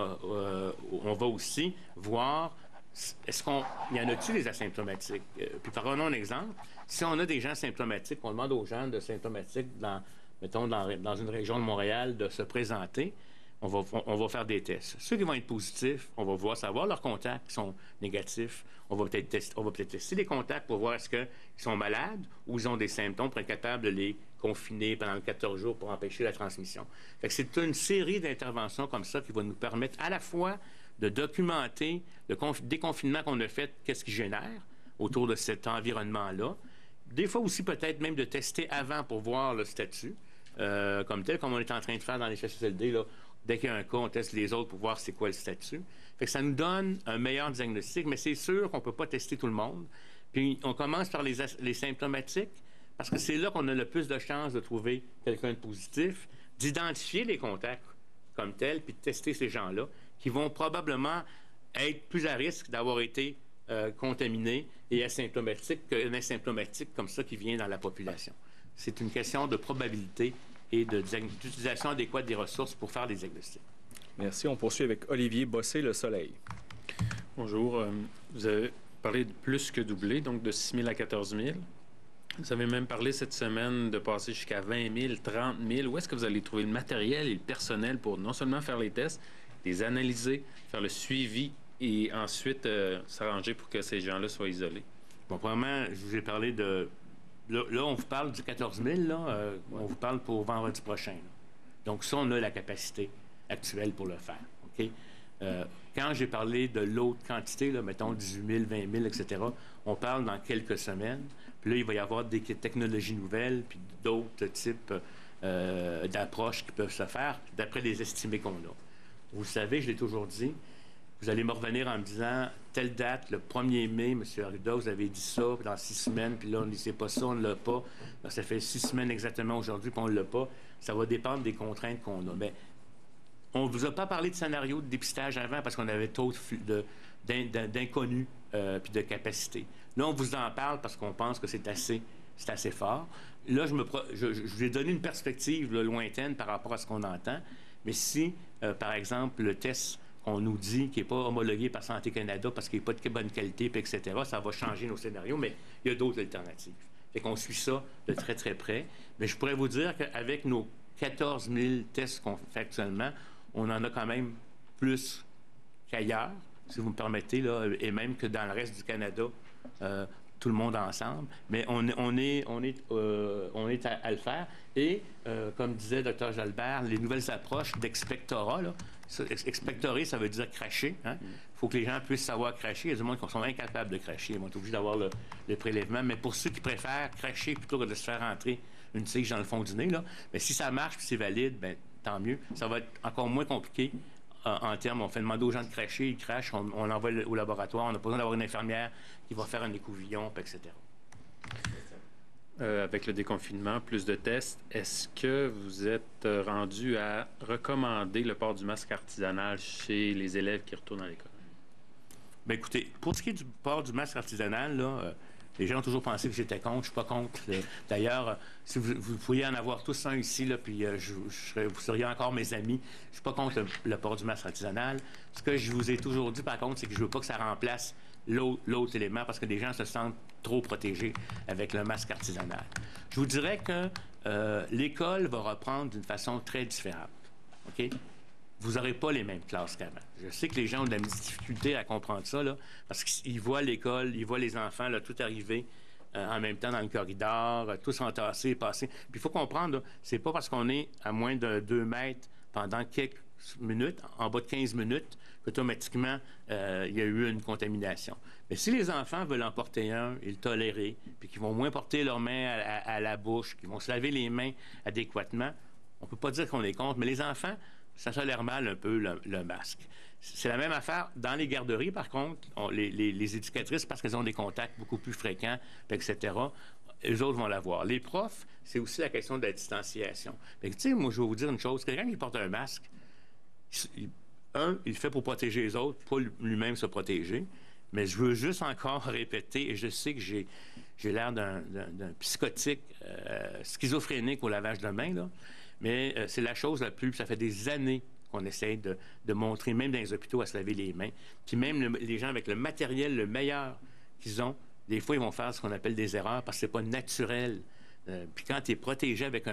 va aussi voir, est-ce qu'il y en a-tu des asymptomatiques? Puis prenons un exemple. Si on a des gens symptomatiques, on demande aux gens de symptomatiques, mettons, dans une région de Montréal, de se présenter, on va faire des tests. Ceux qui vont être positifs, on va savoir leurs contacts qui sont négatifs. On va peut-être tester les contacts pour voir est-ce qu'ils sont malades ou ils ont des symptômes pour être capable de les confiner pendant 14 jours pour empêcher la transmission. Fait que c'est une série d'interventions comme ça qui va nous permettre à la fois de documenter le déconfinement qu'on a fait, qu'est-ce qui génère autour de cet environnement-là. Des fois aussi peut-être même de tester avant pour voir le statut comme tel, comme on est en train de faire dans les CHSLD, là. Dès qu'il y a un cas, on teste les autres pour voir c'est quoi le statut. Fait que ça nous donne un meilleur diagnostic, mais c'est sûr qu'on ne peut pas tester tout le monde. Puis on commence par les symptomatiques, parce que c'est là qu'on a le plus de chances de trouver quelqu'un de positif, d'identifier les contacts comme tels, puis de tester ces gens-là, qui vont probablement être plus à risque d'avoir été contaminés et asymptomatiques qu'un asymptomatique comme ça qui vient dans la population. C'est une question de probabilité et d'utilisation adéquate des ressources pour faire des diagnostics. Merci. On poursuit avec Olivier Bossé, Le Soleil. Bonjour. Vous avez parlé de plus que doubler, donc de 6 000 à 14 000. Vous avez même parlé cette semaine de passer jusqu'à 20 000, 30 000. Où est-ce que vous allez trouver le matériel et le personnel pour non seulement faire les tests, les analyser, faire le suivi et ensuite s'arranger pour que ces gens-là soient isolés? Bon, premièrement, je vous ai parlé de là, on vous parle du 14 000, là, on vous parle pour vendredi prochain. Là. Donc, ça, on a la capacité actuelle pour le faire. OK? Quand j'ai parlé de l'autre quantité, là, mettons 18 000, 20 000, etc., on parle dans quelques semaines. Puis là, il va y avoir des technologies nouvelles, puis d'autres types d'approches qui peuvent se faire, d'après les estimés qu'on a. Vous savez, je l'ai toujours dit, vous allez me revenir en me disant, telle date, le 1er mai, M. Arruda, vous avez dit ça, puis dans 6 semaines, puis là, on ne sait pas ça, on ne l'a pas. Ben, ça fait 6 semaines exactement aujourd'hui, puis on ne l'a pas. Ça va dépendre des contraintes qu'on a. Mais on ne vous a pas parlé de scénario de dépistage avant parce qu'on avait trop d'inconnus puis de capacités. Là, on vous en parle parce qu'on pense que c'est assez fort. Là, je vous ai donné une perspective là, lointaine par rapport à ce qu'on entend. Mais si, par exemple, le test qu'on nous dit qui n'est pas homologué par Santé Canada parce qu'il n'est pas de bonne qualité, puis etc., ça va changer nos scénarios, mais il y a d'autres alternatives. Fait qu'on suit ça de très, très près. Mais je pourrais vous dire qu'avec nos 14 000 tests qu'on fait actuellement, on en a quand même plus qu'ailleurs, si vous me permettez, là, et même que dans le reste du Canada, tout le monde ensemble. Mais on est à le faire. Et, comme disait le Dr Jalbert, les nouvelles approches d'expectorat, là, expectorer, ça veut dire cracher. Il faut que les gens puissent savoir cracher. Il y a du monde qui sont incapables de cracher. Ils vont être obligés d'avoir le prélèvement. Mais pour ceux qui préfèrent cracher plutôt que de se faire rentrer une tige dans le fond du nez, là, mais si ça marche et c'est valide, ben, tant mieux. Ça va être encore moins compliqué en termes. On fait demander aux gens de cracher, ils crachent, on l'envoie au laboratoire. On n'a pas besoin d'avoir une infirmière qui va faire un écouvillon, etc. Avec le déconfinement, plus de tests, est-ce que vous êtes rendu à recommander le port du masque artisanal chez les élèves qui retournent à l'école? Bien, écoutez, pour ce qui est du port du masque artisanal, là, les gens ont toujours pensé que j'étais contre. Je ne suis pas contre. D'ailleurs, si vous pourriez en avoir tous un ici, là, puis vous seriez encore mes amis. Je ne suis pas contre le port du masque artisanal. Ce que je vous ai toujours dit, par contre, c'est que je ne veux pas que ça remplace l'autre élément parce que les gens se sentent trop protégés avec le masque artisanal. Je vous dirais que l'école va reprendre d'une façon très différente. OK? Vous n'aurez pas les mêmes classes qu'avant. Je sais que les gens ont de la difficulté à comprendre ça, là, parce qu'ils voient l'école, ils voient les enfants, là, tout arriver en même temps dans le corridor, tous entassés, passés. Puis il faut comprendre, c'est pas parce qu'on est à moins de 2 mètres pendant quelques minutes, en bas de 15 minutes, qu'automatiquement, il y a eu une contamination. Mais si les enfants veulent en porter un et le tolérer, puis qu'ils vont moins porter leurs mains à la bouche, qu'ils vont se laver les mains adéquatement, on ne peut pas dire qu'on est contre, mais les enfants, ça tolère mal un peu le masque. C'est la même affaire dans les garderies, par contre. Les éducatrices, parce qu'elles ont des contacts beaucoup plus fréquents, etc., eux autres vont l'avoir. Les profs, c'est aussi la question de la distanciation. Tu sais, moi, je vais vous dire une chose. Quelqu'un qui porte un masque, il le fait pour protéger les autres, pas lui-même se protéger. Mais je veux juste encore répéter, et je sais que j'ai l'air d'un psychotique schizophrénique au lavage de main, là, mais c'est la chose la plus... Ça fait des années qu'on essaie de montrer, même dans les hôpitaux, à se laver les mains. Puis même les gens avec le matériel le meilleur qu'ils ont, des fois, ils vont faire ce qu'on appelle des erreurs parce que c'est pas naturel. Puis quand tu es protégé avec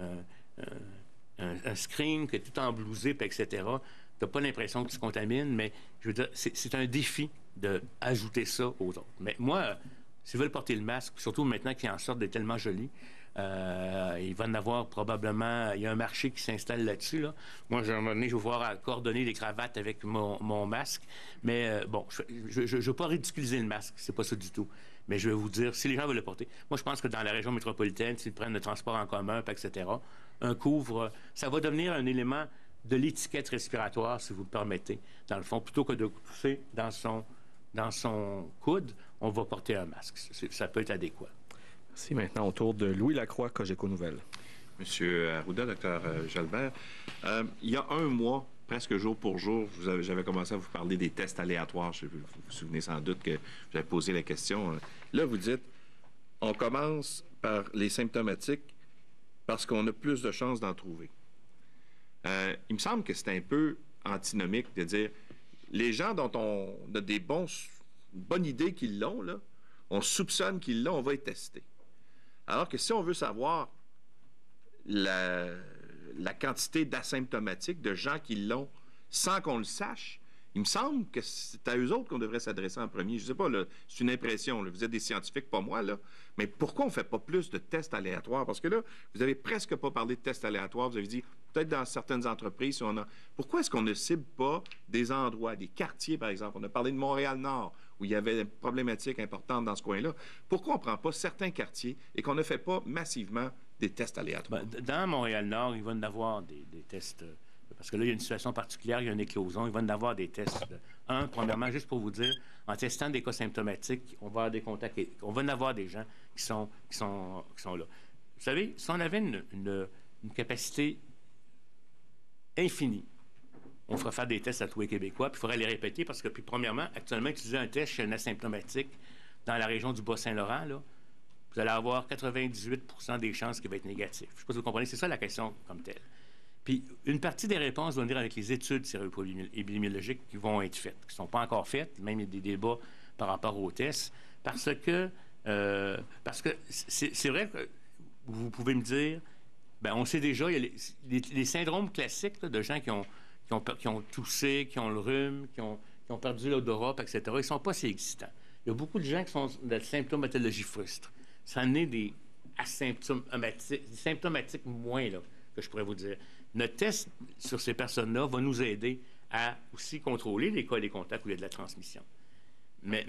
un screen, que tu es tout emblousé, etc., tu n'as pas l'impression que tu te contamines, mais je veux dire, c'est un défi d'ajouter ça aux autres. Mais moi, s'ils veulent porter le masque, surtout maintenant qu'ils en sortent des tellement jolis, il va en avoir probablement... Il y a un marché qui s'installe là-dessus. Là. Moi, à un moment donné, je vais voir coordonner les cravates avec mon masque. Mais bon, je ne veux pas ridiculiser le masque. C'est pas ça du tout. Mais je vais vous dire, si les gens veulent le porter... Moi, je pense que dans la région métropolitaine, s'ils prennent le transport en commun, etc., un couvre, ça va devenir un élément de l'étiquette respiratoire, si vous le permettez. Dans le fond, plutôt que de tousser dans son coude, on va porter un masque. Ça peut être adéquat. Merci. Maintenant, au tour de Louis Lacroix, Cogeco Nouvelles. Monsieur Arruda, Dr Jalbert, il y a un mois, presque jour pour jour, j'avais commencé à vous parler des tests aléatoires. Vous vous souvenez sans doute que j'avais posé la question. Là, vous dites, on commence par les symptomatiques parce qu'on a plus de chances d'en trouver. Il me semble que c'est un peu antinomique de dire, les gens dont on a des bonne idée qu'ils l'ont, là, on soupçonne qu'ils l'ont, on va les tester. Alors que si on veut savoir la quantité d'asymptomatiques, de gens qui l'ont sans qu'on le sache, Il me semble que c'est à eux autres qu'on devrait s'adresser en premier. Je ne sais pas, là, c'est une impression. Là. Vous êtes des scientifiques, pas moi, là. Mais pourquoi on ne fait pas plus de tests aléatoires? Parce que là, vous n'avez presque pas parlé de tests aléatoires. Vous avez dit, peut-être dans certaines entreprises, si on a... Pourquoi est-ce qu'on ne cible pas des endroits, des quartiers, par exemple? On a parlé de Montréal-Nord, où il y avait une problématique importante dans ce coin-là. Pourquoi on ne prend pas certains quartiers et qu'on ne fait pas massivement des tests aléatoires? Ben, dans Montréal-Nord, il va y en avoir des tests... parce que là, il y a une situation particulière, il y a une éclosion. Il va y en avoir des tests. Premièrement, juste pour vous dire, en testant des cas symptomatiques, on va avoir des contacts. On va en avoir des gens qui sont là. Vous savez, si on avait une capacité infinie, on ferait faire des tests à tous les Québécois, puis il faudrait les répéter parce que, puis premièrement, actuellement, utiliser un test chez un asymptomatique dans la région du Bas-Saint-Laurent, là, vous allez avoir 98 % des chances qu'il va être négatif. Je ne sais pas si vous comprenez, c'est ça la question comme telle. Puis une partie des réponses vont venir avec les études séroépidémiologiques qui vont être faites, qui ne sont pas encore faites, même il y a des débats par rapport aux tests, parce que c'est vrai que vous pouvez me dire, ben on sait déjà, il y a les syndromes classiques là, de gens qui ont toussé, qui ont le rhume, qui ont perdu l'odorat, etc., ils ne sont pas si existants. Il y a beaucoup de gens qui sont de symptomatologie frustre. Ça en est des symptomatiques moins, là, que je pourrais vous dire. Notre test sur ces personnes-là va nous aider à aussi contrôler les cas et les contacts où il y a de la transmission. Mais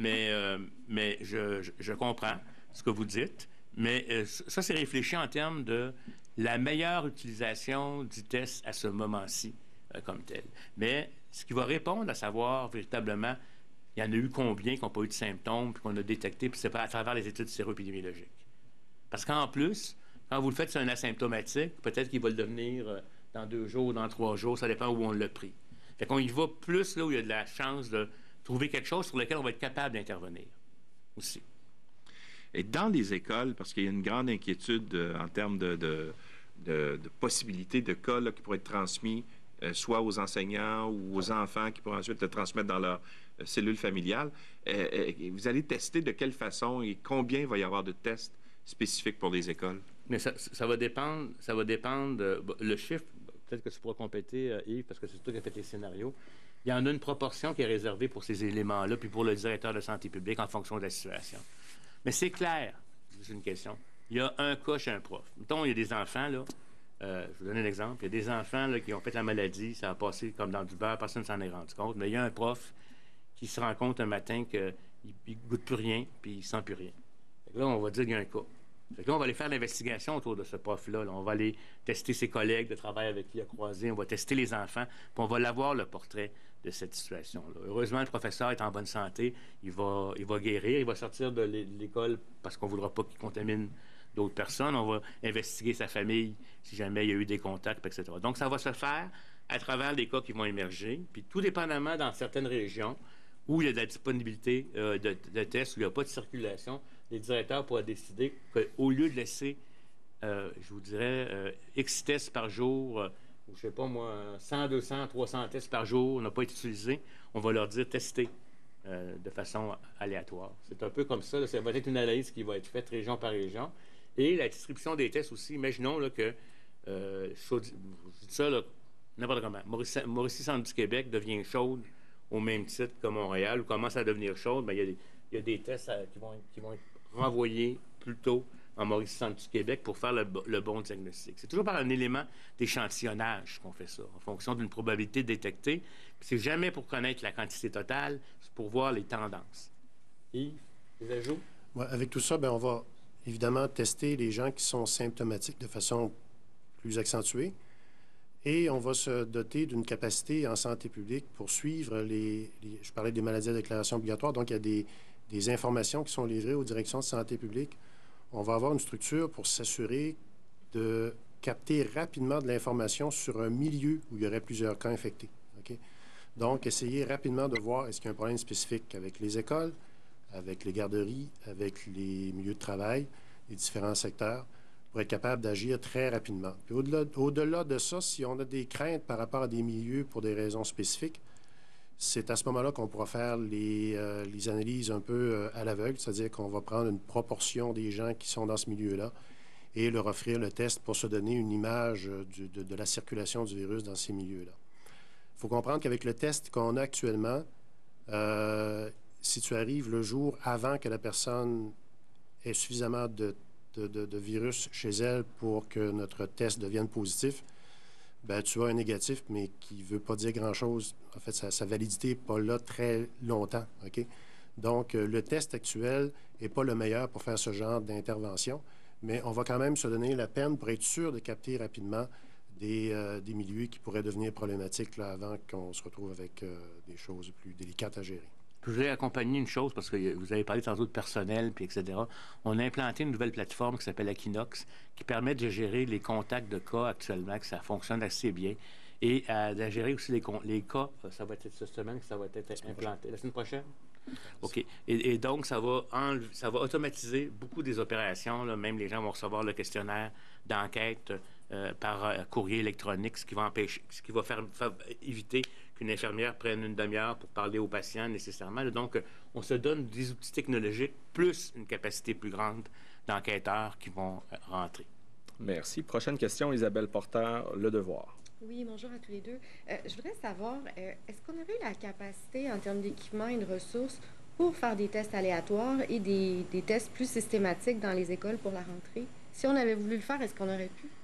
je comprends ce que vous dites, mais ça, c'est réfléchi en termes de la meilleure utilisation du test à ce moment-ci comme tel. Mais ce qui va répondre à savoir véritablement, il y en a eu combien qui n'ont pas eu de symptômes, puis qu'on a détecté, puis c'est pas à travers les études séroépidémiologiques. Parce qu'en plus, quand vous le faites sur un asymptomatique, peut-être qu'il va le devenir dans 2 jours, dans 3 jours, ça dépend où on l'a pris. Fait qu'on y va plus là où il y a de la chance de trouver quelque chose sur lequel on va être capable d'intervenir aussi. Et dans les écoles, parce qu'il y a une grande inquiétude en termes de possibilités de cas là, qui pourraient être transmis soit aux enseignants ou aux enfants qui pourraient ensuite le transmettre dans leur cellule familiale, vous allez tester de quelle façon et combien il va y avoir de tests spécifiques pour les écoles? Mais ça va dépendre, le chiffre, peut-être que tu pourras compléter, Yves, parce que c'est toi qui as fait les scénarios. Il y en a une proportion qui est réservée pour ces éléments-là, puis pour le directeur de santé publique en fonction de la situation. Mais c'est clair, c'est une question. Il y a un cas chez un prof. Mettons, il y a des enfants, là, je vous donne un exemple, il y a des enfants là, qui ont fait la maladie, ça a passé comme dans du beurre, personne ne s'en est rendu compte, mais il y a un prof qui se rend compte un matin qu'il ne goûte plus rien, puis il ne sent plus rien. Là, on va dire qu'il y a un cas. Fait que là, on va aller faire l'investigation autour de ce prof-là. Là. On va aller tester ses collègues de travail avec qui il a croisé. On va tester les enfants. Puis on va l'avoir le portrait de cette situation-là. Heureusement, le professeur est en bonne santé. Il va guérir. Il va sortir de l'école parce qu'on ne voudra pas qu'il contamine d'autres personnes. On va investiguer sa famille si jamais il y a eu des contacts, etc. Donc, ça va se faire à travers les cas qui vont émerger. Puis tout dépendamment dans certaines régions où il y a de la disponibilité de tests, où il n'y a pas de circulation, les directeurs pourraient décider qu'au lieu de laisser, je vous dirais, X tests par jour, ou je sais pas moi, 100, 200, 300 tests par jour n'a pas été utilisé, on va leur dire tester de façon aléatoire. C'est un peu comme ça. Là, ça va être une analyse qui va être faite région par région. Et la distribution des tests aussi, imaginons là, que, je dis ça là, n'importe comment, Mauricie Centre du Québec devient chaude au même titre que Montréal, ou commence à devenir chaude, bien, il y a des tests qui vont être renvoyés plutôt en Mauricie Centre du Québec pour faire le bon diagnostic. C'est toujours par un élément d'échantillonnage qu'on fait ça, en fonction d'une probabilité détectée. C'est jamais pour connaître la quantité totale, c'est pour voir les tendances. Yves, les ajouts? Ouais, avec tout ça, bien, on va évidemment tester les gens qui sont symptomatiques de façon plus accentuée. Et on va se doter d'une capacité en santé publique pour suivre je parlais des maladies à déclaration obligatoire, donc il y a des informations qui sont livrées aux directions de santé publique. On va avoir une structure pour s'assurer de capter rapidement de l'information sur un milieu où il y aurait plusieurs cas infectés. Okay? Donc, essayer rapidement de voir est-ce qu'il y a un problème spécifique avec les écoles, avec les garderies, avec les milieux de travail, les différents secteurs, pour être capable d'agir très rapidement. Puis au-delà de ça, si on a des craintes par rapport à des milieux pour des raisons spécifiques, c'est à ce moment-là qu'on pourra faire les analyses un peu à l'aveugle, c'est-à-dire qu'on va prendre une proportion des gens qui sont dans ce milieu-là et leur offrir le test pour se donner une image de la circulation du virus dans ces milieux-là. Il faut comprendre qu'avec le test qu'on a actuellement, si tu arrives le jour avant que la personne ait suffisamment de virus chez elle pour que notre test devienne positif, ben, tu as un négatif, mais qui ne veut pas dire grand-chose. En fait, sa validité n'est pas là très longtemps. OK? Donc, le test actuel n'est pas le meilleur pour faire ce genre d'intervention, mais on va quand même se donner la peine pour être sûr de capter rapidement des milieux qui pourraient devenir problématiques là, avant qu'on se retrouve avec des choses plus délicates à gérer. Je voulais accompagner une chose, parce que vous avez parlé tantôt de personnel, puis etc. On a implanté une nouvelle plateforme qui s'appelle Equinox, qui permet de gérer les contacts de cas actuellement, que ça fonctionne assez bien, et de gérer aussi les cas. Ça va être cette semaine que ça va être implanté. La semaine prochaine? OK. Et donc, ça va automatiser beaucoup des opérations. Là. Même les gens vont recevoir le questionnaire d'enquête par courrier électronique, ce qui va faire éviter qu'une infirmière prenne une demi-heure pour parler aux patients nécessairement. Là. Donc, on se donne des outils technologiques plus une capacité plus grande d'enquêteurs qui vont rentrer. Merci. Prochaine question, Isabelle Porter, Le Devoir. Oui, bonjour à tous les deux. Je voudrais savoir, est-ce qu'on aurait la capacité en termes d'équipement et de ressources pour faire des tests aléatoires et des tests plus systématiques dans les écoles pour la rentrée? Si on avait voulu le faire, est-ce qu'on aurait pu?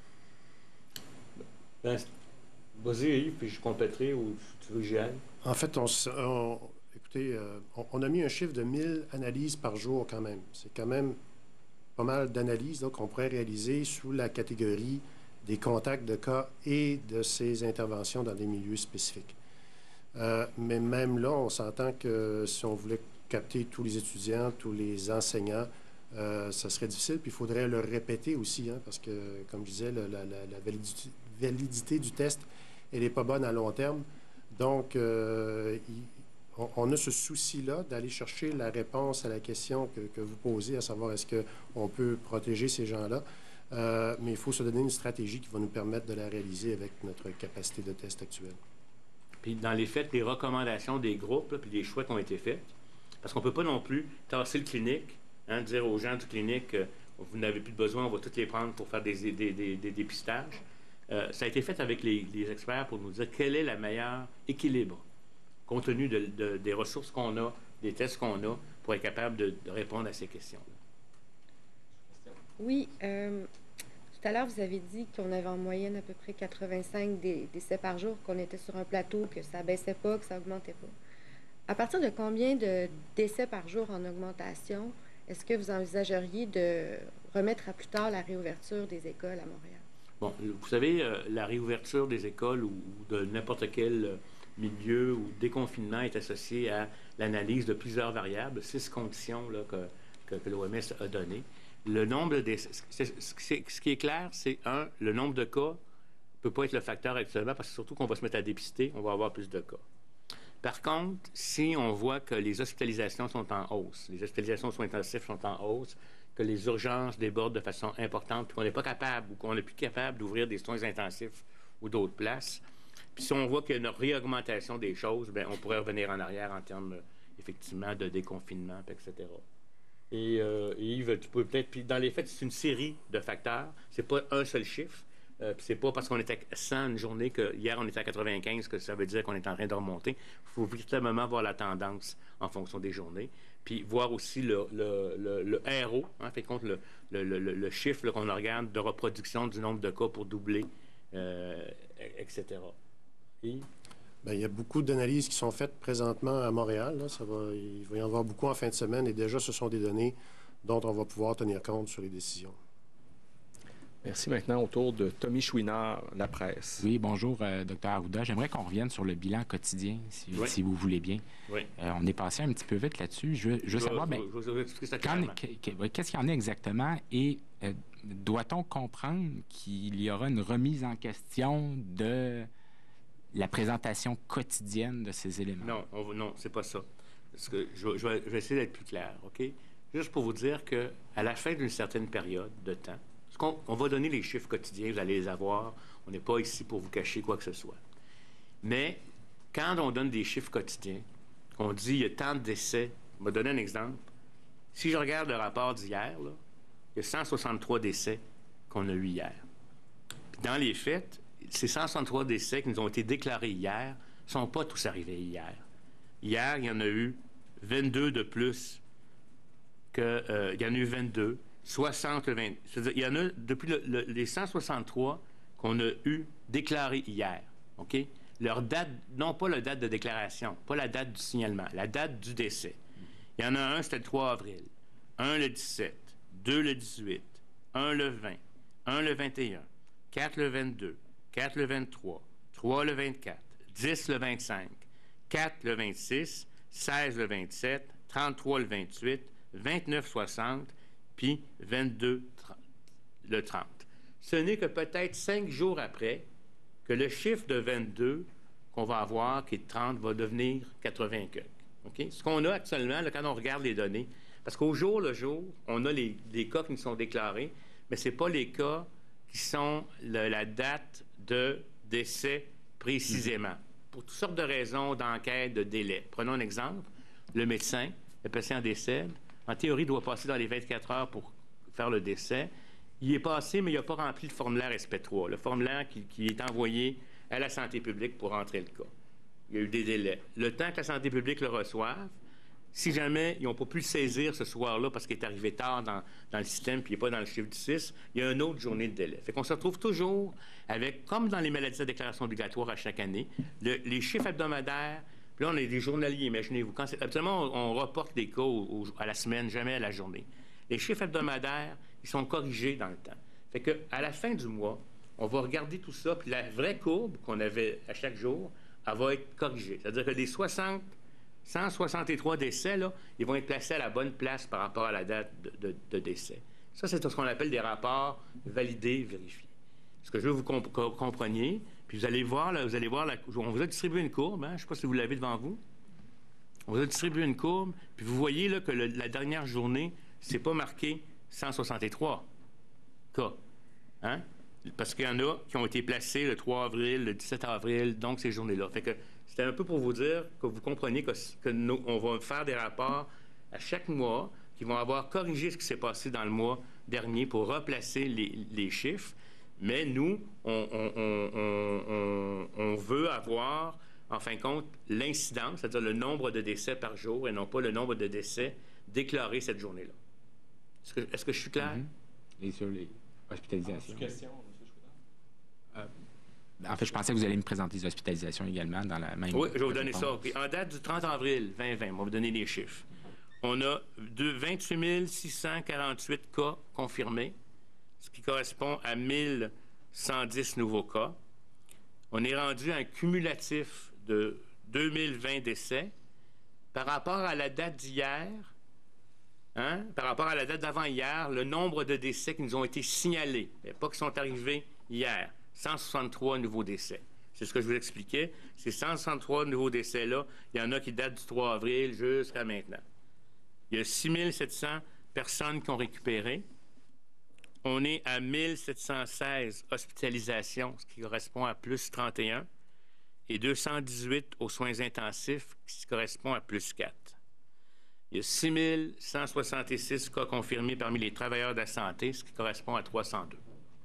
Ben, vas-y, Yves, puis je compléterai ou tu veux que j'y aille? En fait, écoutez, on a mis un chiffre de 1000 analyses par jour quand même. C'est quand même pas mal d'analyses qu'on pourrait réaliser sous la catégorie des contacts de cas et de ces interventions dans des milieux spécifiques. Mais même là, on s'entend que si on voulait capter tous les étudiants, tous les enseignants, ça serait difficile. Puis il faudrait le répéter aussi, hein, parce que, comme je disais, la validité du test, elle n'est pas bonne à long terme. Donc, on a ce souci-là d'aller chercher la réponse à la question que vous posez, à savoir est-ce qu'on peut protéger ces gens-là. Mais il faut se donner une stratégie qui va nous permettre de la réaliser avec notre capacité de test actuelle. Puis dans les faits, les recommandations des groupes, là, puis les choix qui ont été faits, parce qu'on ne peut pas non plus tasser le clinique, hein, dire aux gens du clinique, vous n'avez plus de besoin, on va tous les prendre pour faire des dépistages. Ça a été fait avec les experts pour nous dire quel est le meilleur équilibre, compte tenu des ressources qu'on a, des tests qu'on a, pour être capable de répondre à ces questions-là. Oui. Tout à l'heure, vous avez dit qu'on avait en moyenne à peu près 85 décès par jour, qu'on était sur un plateau, que ça baissait pas, que ça augmentait pas. À partir de combien de décès par jour en augmentation est-ce que vous envisageriez de remettre à plus tard la réouverture des écoles à Montréal? Bon, vous savez, la réouverture des écoles ou de n'importe quel milieu ou déconfinement est associée à l'analyse de plusieurs variables, 6 conditions là, que l'OMS a données. Le nombre de ce qui est clair, c'est le nombre de cas ne peut pas être le facteur actuellement parce que surtout qu'on va se mettre à dépister, on va avoir plus de cas. Par contre, si on voit que les hospitalisations sont en hausse, les hospitalisations aux soins intensifs sont en hausse, que les urgences débordent de façon importante, puis qu'on n'est pas capable ou qu'on n'est plus capable d'ouvrir des soins intensifs ou d'autres places, puis si on voit qu'il y a une réaugmentation des choses, bien, on pourrait revenir en arrière en termes, effectivement, de déconfinement, etc. Et Yves, tu peux peut-être... Puis dans les faits, c'est une série de facteurs. C'est pas un seul chiffre. Puis c'est pas parce qu'on était à 100 une journée que hier on était à 95 que ça veut dire qu'on est en train de remonter. Il faut véritablement voir la tendance en fonction des journées. Puis voir aussi le RO, hein, fait compte le chiffre qu'on regarde de reproduction du nombre de cas pour doubler, etc. Et... Bien, il y a beaucoup d'analyses qui sont faites présentement à Montréal. Là. Il va y en avoir beaucoup en fin de semaine et déjà, ce sont des données dont on va pouvoir tenir compte sur les décisions. Merci. Maintenant, au tour de Tommy Chouinard, La Presse. Oui, bonjour, Dr. Arruda. J'aimerais qu'on revienne sur le bilan quotidien, si vous voulez bien. Oui. On est passé un petit peu vite là-dessus. Je veux savoir, qu'est-ce qu'il y en a exactement et doit-on comprendre qu'il y aura une remise en question de la présentation quotidienne de ces éléments? Non, c'est pas ça. Parce que je vais essayer d'être plus clair, OK? Juste pour vous dire qu'à la fin d'une certaine période de temps, on va donner les chiffres quotidiens, vous allez les avoir. On n'est pas ici pour vous cacher quoi que ce soit. Mais quand on donne des chiffres quotidiens, on dit il y a tant de décès. Je vais donner un exemple. Si je regarde le rapport d'hier, là, il y a 163 décès qu'on a eu hier. Puis dans les faits, ces 163 décès qui nous ont été déclarés hier ne sont pas tous arrivés hier. Hier, il y en a eu 22 de plus que... il y en a eu 22, 60 le 20... C'est-à-dire, il y en a depuis les 163 qu'on a eu déclarés hier, OK? Leur date, non pas la date de déclaration, pas la date du signalement, la date du décès. Il y en a un, c'était le 3 avril, un le 17, 2 le 18, 1 le 20, 1 le 21, 4 le 22, 4 le 23, 3 le 24, 10 le 25, 4 le 26, 16 le 27, 33 le 28, 29 60, puis 22 le 30. Ce n'est que peut-être 5 jours après que le chiffre de 22 qu'on va avoir, qui est 30, va devenir 80 quelques. Okay? Ce qu'on a actuellement, là, quand on regarde les données, parce qu'au jour le jour, on a les cas qui nous sont déclarés, mais ce n'est pas les cas qui sont la date de décès précisément, pour toutes sortes de raisons d'enquête, de délai. Prenons un exemple. Le médecin, le patient décède, en théorie, doit passer dans les 24 heures pour faire le décès. Il est passé, mais il n'a pas rempli le formulaire SP3, le formulaire qui est envoyé à la santé publique pour rentrer le cas. Il y a eu des délais. Le temps que la santé publique le reçoive, si jamais ils n'ont pas pu le saisir ce soir-là parce qu'il est arrivé tard dans le système puis il n'est pas dans le chiffre du 6, il y a une autre journée de délai. Fait qu'on se retrouve toujours avec, comme dans les maladies à déclaration obligatoire à chaque année, les chiffres hebdomadaires. Puis là, on est des journaliers, imaginez-vous. Absolument, on reporte des cas à la semaine, jamais à la journée. Les chiffres hebdomadaires, ils sont corrigés dans le temps. Fait qu'à la fin du mois, on va regarder tout ça, puis la vraie courbe qu'on avait à chaque jour, elle va être corrigée. C'est-à-dire que les 163 décès, là, ils vont être placés à la bonne place par rapport à la date de décès. Ça, c'est ce qu'on appelle des rapports validés, vérifiés. Ce que je veux que vous compreniez, puis vous allez voir, là, on vous a distribué une courbe, hein, je ne sais pas si vous l'avez devant vous. On vous a distribué une courbe, puis vous voyez là, que la dernière journée, c'est pas marqué 163 cas. Hein? Parce qu'il y en a qui ont été placés le 3 avril, le 17 avril, donc ces journées-là. Fait que c'était un peu pour vous dire que vous compreniez on va faire des rapports à chaque mois qui vont avoir corrigé ce qui s'est passé dans le mois dernier pour replacer les chiffres. Mais nous, on veut avoir, en fin de compte, l'incidence, c'est-à-dire le nombre de décès par jour et non pas le nombre de décès déclarés cette journée-là. Est-ce que je suis clair? Et sur les hospitalisations. Question, M. Chouinard? En fait, je pensais que vous alliez me présenter les hospitalisations également dans la même... Oui, je vais vous donner ça. En date du 30 avril 2020, on va vous donner les chiffres. On a 28 648 cas confirmés, ce qui correspond à 1110 nouveaux cas. On est rendu à un cumulatif de 2020 décès. Par rapport à la date d'hier, par rapport à la date d'avant-hier, le nombre de décès qui nous ont été signalés, mais pas qui sont arrivés hier, 163 nouveaux décès. C'est ce que je vous expliquais. Ces 163 nouveaux décès-là, il y en a qui datent du 3 avril jusqu'à maintenant. Il y a 6700 personnes qui ont récupéré. On est à 1716 hospitalisations, ce qui correspond à plus 31, et 218 aux soins intensifs, ce qui correspond à plus 4. Il y a 6166 cas confirmés parmi les travailleurs de la santé, ce qui correspond à 302.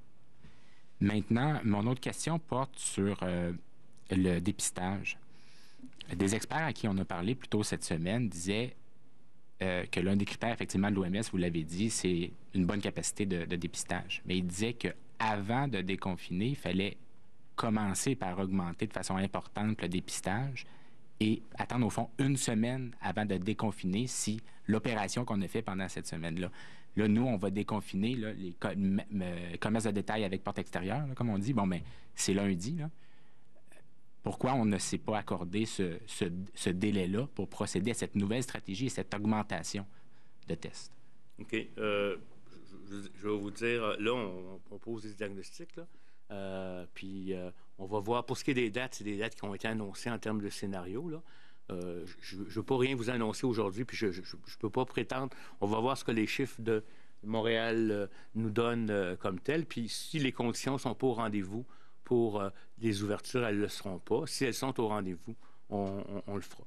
Maintenant, mon autre question porte sur le dépistage. Des experts à qui on a parlé plus tôt cette semaine disaient que l'un des critères, effectivement, de l'OMS, vous l'avez dit, c'est une bonne capacité de dépistage. Mais ils disaient qu'avant de déconfiner, il fallait commencer par augmenter de façon importante le dépistage et attendre, au fond, une semaine avant de déconfiner si l'opération qu'on a fait pendant cette semaine-là. Là, nous, on va déconfiner là, les commerces de détail avec porte extérieure, là, comme on dit. Bon, mais c'est lundi, là. Pourquoi on ne s'est pas accordé ce délai-là pour procéder à cette nouvelle stratégie et cette augmentation de tests? OK. Je vais vous dire, là, on pose des diagnostics, là. Puis on va voir, pour ce qui est des dates, c'est des dates qui ont été annoncées en termes de scénario, là. Je ne veux pas rien vous annoncer aujourd'hui, puis je ne peux pas prétendre. On va voir ce que les chiffres de Montréal nous donnent comme tel. Puis si les conditions ne sont pas au rendez-vous pour les ouvertures, elles ne le seront pas. Si elles sont au rendez-vous, on le fera.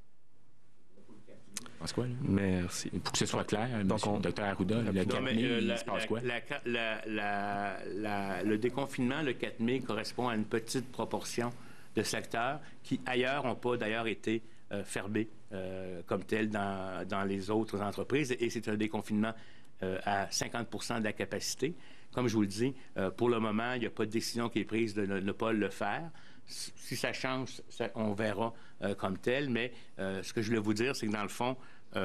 Pense quoi, là? Merci. Pour que ce soit clair, donc Dr. Arruda, le 4 mai, il se passe quoi? Le déconfinement, le 4 mai, correspond à une petite proportion de secteurs qui, ailleurs, n'ont pas d'ailleurs été fermés comme tels dans les autres entreprises. Et c'est un déconfinement à 50 de la capacité. Comme je vous le dis, pour le moment, il n'y a pas de décision qui est prise de ne pas le faire. Si ça change, on verra comme tel. Mais ce que je voulais vous dire, c'est que dans le fond,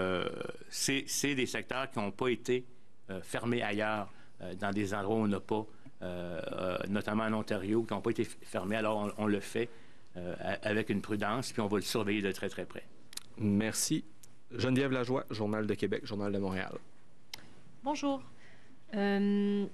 c'est des secteurs qui n'ont pas été fermés ailleurs, dans des endroits où on n'a pas, notamment en Ontario, qui n'ont pas été fermés. Alors, on le fait avec une prudence, puis on va le surveiller de très, très près. Merci. Geneviève Lajoie, Journal de Québec, Journal de Montréal. Bonjour. Vous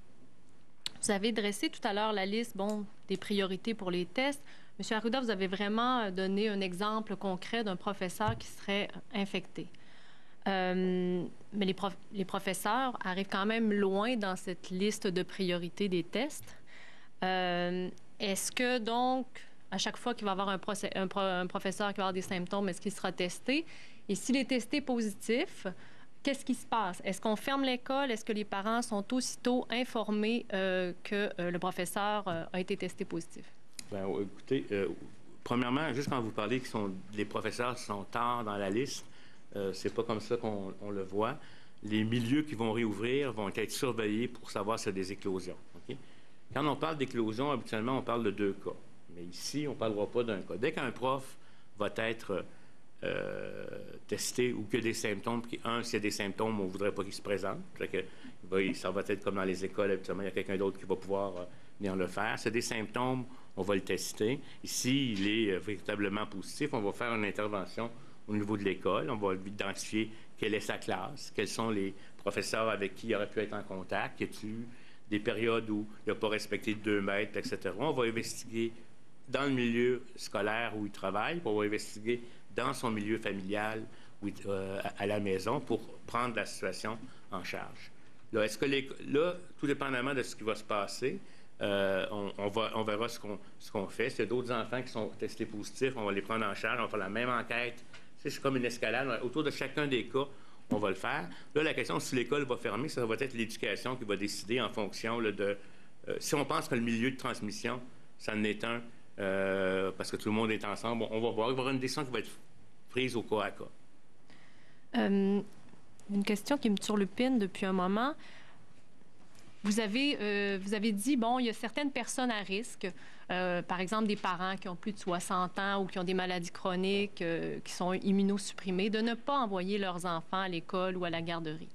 avez dressé tout à l'heure la liste des priorités pour les tests. Monsieur Arruda, vous avez vraiment donné un exemple concret d'un professeur qui serait infecté. Mais les professeurs arrivent quand même loin dans cette liste de priorités des tests. Est-ce que donc, à chaque fois qu'il va y avoir un professeur qui va avoir des symptômes, est-ce qu'il sera testé? Et s'il est testé positif, qu'est-ce qui se passe? Est-ce qu'on ferme l'école? Est-ce que les parents sont aussitôt informés que le professeur a été testé positif? Bien, écoutez, premièrement, juste quand vous parlez que les professeurs sont tard dans la liste, c'est pas comme ça qu'on le voit. Les milieux qui vont réouvrir vont être surveillés pour savoir s'il y a des éclosions. Okay? Quand on parle d'éclosion, habituellement, on parle de 2 cas. Mais ici, on ne parlera pas d'un cas. Dès qu'un prof va être testé ou qu'il y a des symptômes, puis s'il y a des symptômes, on ne voudrait pas qu'il se présente. Ça va être comme dans les écoles, habituellement, il y a quelqu'un d'autre qui va pouvoir venir le faire. S'il y a des symptômes, on va le tester. Ici, il est véritablement positif. On va faire une intervention au niveau de l'école. On va identifier quelle est sa classe, quels sont les professeurs avec qui il aurait pu être en contact, y a-t-il des périodes où il n'a pas respecté 2 mètres, etc. On va investiguer dans le milieu scolaire où il travaille, on va investiguer dans son milieu familial à la maison pour prendre la situation en charge. Là, tout dépendamment de ce qui va se passer, on verra ce qu'on fait. S'il y a d'autres enfants qui sont testés positifs, on va les prendre en charge, on va faire la même enquête. C'est comme une escalade. Autour de chacun des cas, on va le faire. Là, la question, si l'école va fermer, ça va être l'éducation qui va décider en fonction de... si on pense que le milieu de transmission, ça en est un, parce que tout le monde est ensemble, on va voir. Il va y avoir une décision qui va être prise au cas à cas. Une question qui me turlupine depuis un moment. Vous avez dit, il y a certaines personnes à risque, par exemple des parents qui ont plus de 60 ans ou qui ont des maladies chroniques, qui sont immunosupprimés, de ne pas envoyer leurs enfants à l'école ou à la garderie,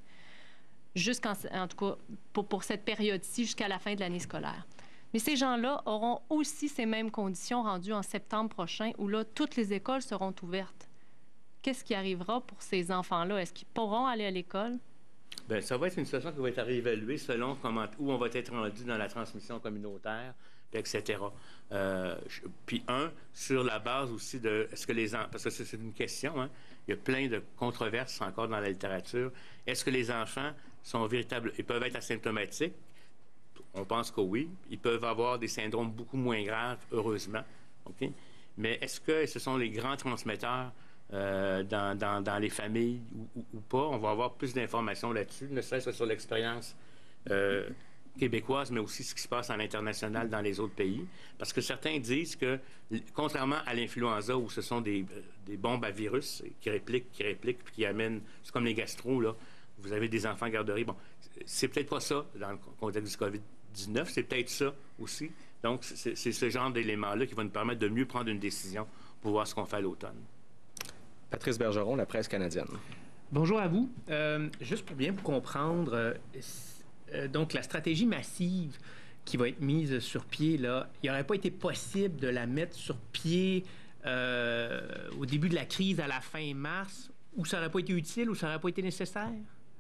en tout cas pour cette période-ci, jusqu'à la fin de l'année scolaire. Mais ces gens-là auront aussi ces mêmes conditions rendues en septembre prochain, où là, toutes les écoles seront ouvertes. Qu'est-ce qui arrivera pour ces enfants-là? Est-ce qu'ils pourront aller à l'école? Bien, ça va être une situation qui va être réévaluée selon où on va être rendu dans la transmission communautaire, etc. Puis sur la base aussi de... Est-ce que les enfants... Parce que c'est une question, hein? Il y a plein de controverses encore dans la littérature. Est-ce que les enfants sont véritables... Ils peuvent être asymptomatiques? On pense que oui. Ils peuvent avoir des syndromes beaucoup moins graves, heureusement. OK? Mais est-ce que ce sont les grands transmetteurs dans les familles ou pas? On va avoir plus d'informations là-dessus, ne serait-ce que sur l'expérience québécoise, mais aussi ce qui se passe à l'international dans les autres pays. Parce que certains disent que, contrairement à l'influenza, où ce sont des bombes à virus qui répliquent, puis qui amènent... C'est comme les gastros, là. Vous avez des enfants en garderie. Bon, c'est peut-être pas ça dans le contexte du COVID-19, c'est peut-être ça aussi. Donc, c'est ce genre d'éléments-là qui va nous permettre de mieux prendre une décision pour voir ce qu'on fait à l'automne. Patrice Bergeron, La Presse canadienne. Bonjour à vous. Juste pour bien vous comprendre, donc la stratégie massive qui va être mise sur pied, là, il n'aurait pas été possible de la mettre sur pied au début de la crise à la fin mars, ou ça n'aurait pas été utile, ou ça n'aurait pas été nécessaire?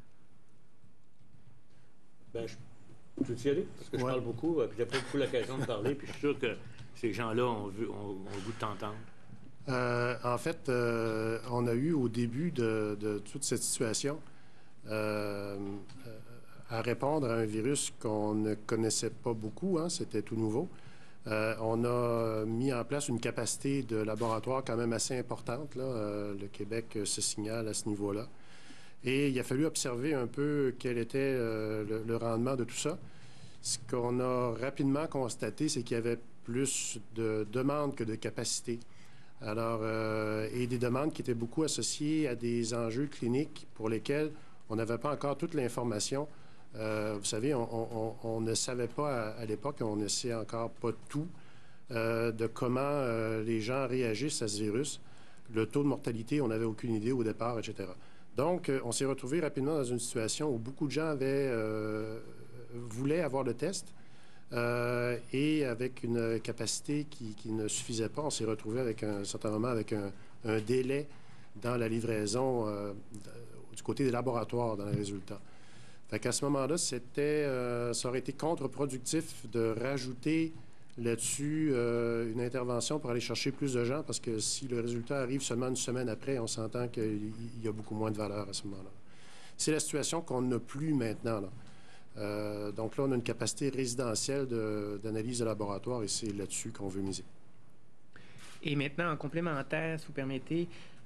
Bien, je peux y aller, parce que je parle beaucoup, puis j'ai pas beaucoup l'occasion de parler, puis je suis sûr que ces gens-là ont le goût de t'entendre. En fait, on a eu au début de toute cette situation à répondre à un virus qu'on ne connaissait pas beaucoup, hein, c'était tout nouveau. On a mis en place une capacité de laboratoire quand même assez importante, là. Le Québec se signale à ce niveau-là. Et il a fallu observer un peu quel était le rendement de tout ça. Ce qu'on a rapidement constaté, c'est qu'il y avait plus de demandes que de capacités. Alors, et des demandes qui étaient beaucoup associées à des enjeux cliniques pour lesquels on n'avait pas encore toute l'information. Vous savez, on ne savait pas à l'époque, on ne sait encore pas tout de comment les gens réagissent à ce virus. Le taux de mortalité, on n'avait aucune idée au départ, etc. Donc, on s'est retrouvé rapidement dans une situation où beaucoup de gens voulaient avoir le test. Et avec une capacité qui ne suffisait pas, on s'est retrouvé avec un certain moment avec un délai dans la livraison du côté des laboratoires dans les résultats. Fait qu'à ce moment-là, ça aurait été contre-productif de rajouter là-dessus une intervention pour aller chercher plus de gens, parce que si le résultat arrive seulement une semaine après, on s'entend qu'il y a beaucoup moins de valeur à ce moment-là. C'est la situation qu'on n'a plus maintenant, là. Donc là, on a une capacité résidentielle d'analyse de laboratoire et c'est là-dessus qu'on veut miser. Et maintenant, en complémentaire, si vous permettez,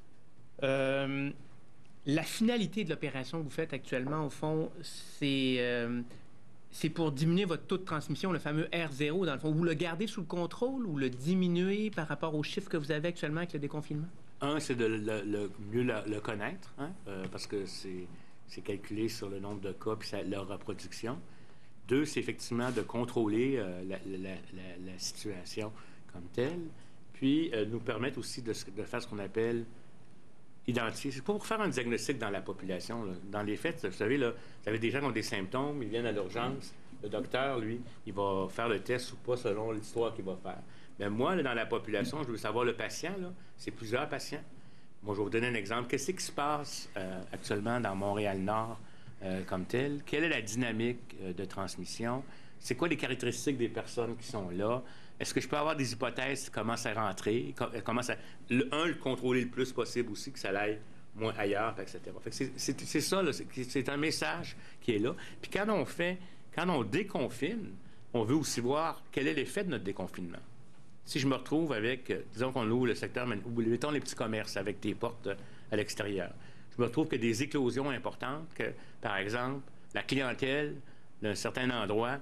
la finalité de l'opération que vous faites actuellement, au fond, c'est pour diminuer votre taux de transmission, le fameux R0, dans le fond. Vous le gardez sous le contrôle ou le diminuez par rapport aux chiffres que vous avez actuellement avec le déconfinement? Un, c'est de mieux le connaître, hein, parce que c'est calculé sur le nombre de cas et leur reproduction. Deux, c'est effectivement de contrôler la situation comme telle, puis nous permettre aussi de faire ce qu'on appelle identifier. C'est pas pour faire un diagnostic dans la population. Là. Dans les faits, vous savez, là, vous avez des gens qui ont des symptômes, ils viennent à l'urgence. Le docteur, lui, il va faire le test ou pas selon l'histoire qu'il va faire. Mais moi, là, dans la population, je veux savoir le patient, là, c'est plusieurs patients. Moi, je vais vous donner un exemple. Qu'est-ce qui se passe actuellement dans Montréal-Nord comme tel? Quelle est la dynamique de transmission? C'est quoi les caractéristiques des personnes qui sont là? Est-ce que je peux avoir des hypothèses qui commencent à rentrer? Le contrôler le plus possible aussi, que ça aille moins ailleurs, etc. C'est ça, là, c'est un message qui est là. Puis quand on déconfine, on veut aussi voir quel est l'effet de notre déconfinement. Si je me retrouve avec, disons qu'on ouvre le secteur, ou mettons les petits commerces avec des portes à l'extérieur, je me retrouve que des éclosions importantes, que, par exemple, la clientèle d'un certain endroit,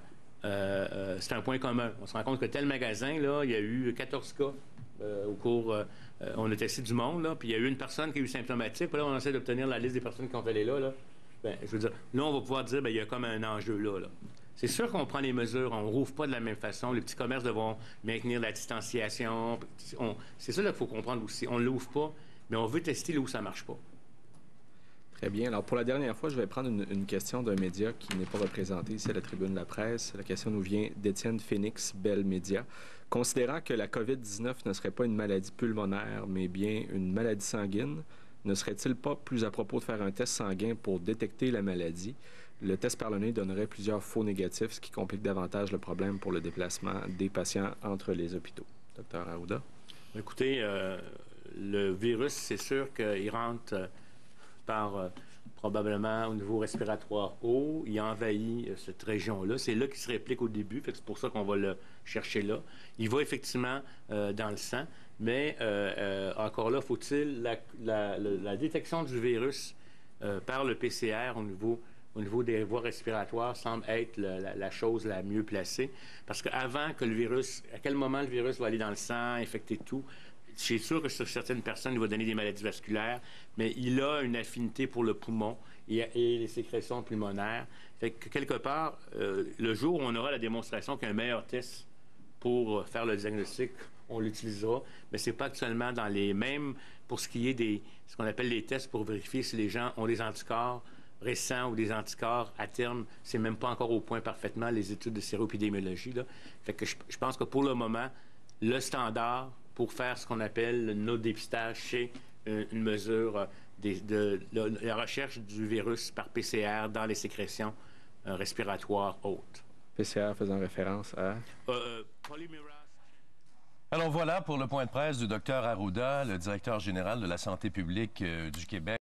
c'est un point commun. On se rend compte que tel magasin, là, il y a eu 14 cas au cours... on a testé du monde, là, puis il y a eu une personne qui a eu symptomatique, puis là, on essaie d'obtenir la liste des personnes qui ont fait là. Bien, je veux dire, là, on va pouvoir dire, bien, il y a comme un enjeu là. C'est sûr qu'on prend les mesures, on ne rouvre pas de la même façon. Les petits commerces devront maintenir la distanciation. C'est ça qu'il faut comprendre aussi. On ne l'ouvre pas, mais on veut tester là où ça ne marche pas. Très bien. Alors, pour la dernière fois, je vais prendre une question d'un média qui n'est pas représenté ici à la tribune de la presse. La question nous vient d'Étienne Phoenix, Bell Média. Considérant que la COVID-19 ne serait pas une maladie pulmonaire, mais bien une maladie sanguine, ne serait-il pas plus à propos de faire un test sanguin pour détecter la maladie? Le test par le nez donnerait plusieurs faux négatifs, ce qui complique davantage le problème pour le déplacement des patients entre les hôpitaux. Docteur Arruda? Écoutez, le virus, c'est sûr qu'il rentre par probablement au niveau respiratoire haut. Il envahit cette région-là. C'est là qu'il se réplique au début. C'est pour ça qu'on va le chercher là. Il va effectivement dans le sang. Mais encore là, faut-il la détection du virus par le PCR au niveau des voies respiratoires semble être la chose la mieux placée. Parce qu'avant que le virus, à quel moment le virus va aller dans le sang, infecter tout, c'est sûr que sur certaines personnes, il va donner des maladies vasculaires, mais il a une affinité pour le poumon et les sécrétions pulmonaires. Fait que quelque part, le jour où on aura la démonstration qu'il y a un meilleur test pour faire le diagnostic, on l'utilisera, mais c'est pas actuellement dans les mêmes, pour ce qui est ce qu'on appelle les tests pour vérifier si les gens ont des anticorps récents ou des anticorps à terme, c'est même pas encore au point parfaitement les études de séroépidémiologie, là. Fait que je pense que pour le moment, le standard pour faire ce qu'on appelle nos dépistages, c'est une mesure de la recherche du virus par PCR dans les sécrétions respiratoires hautes. PCR faisant référence à... Alors voilà pour le point de presse du Dr Arruda, le directeur général de la santé publique du Québec.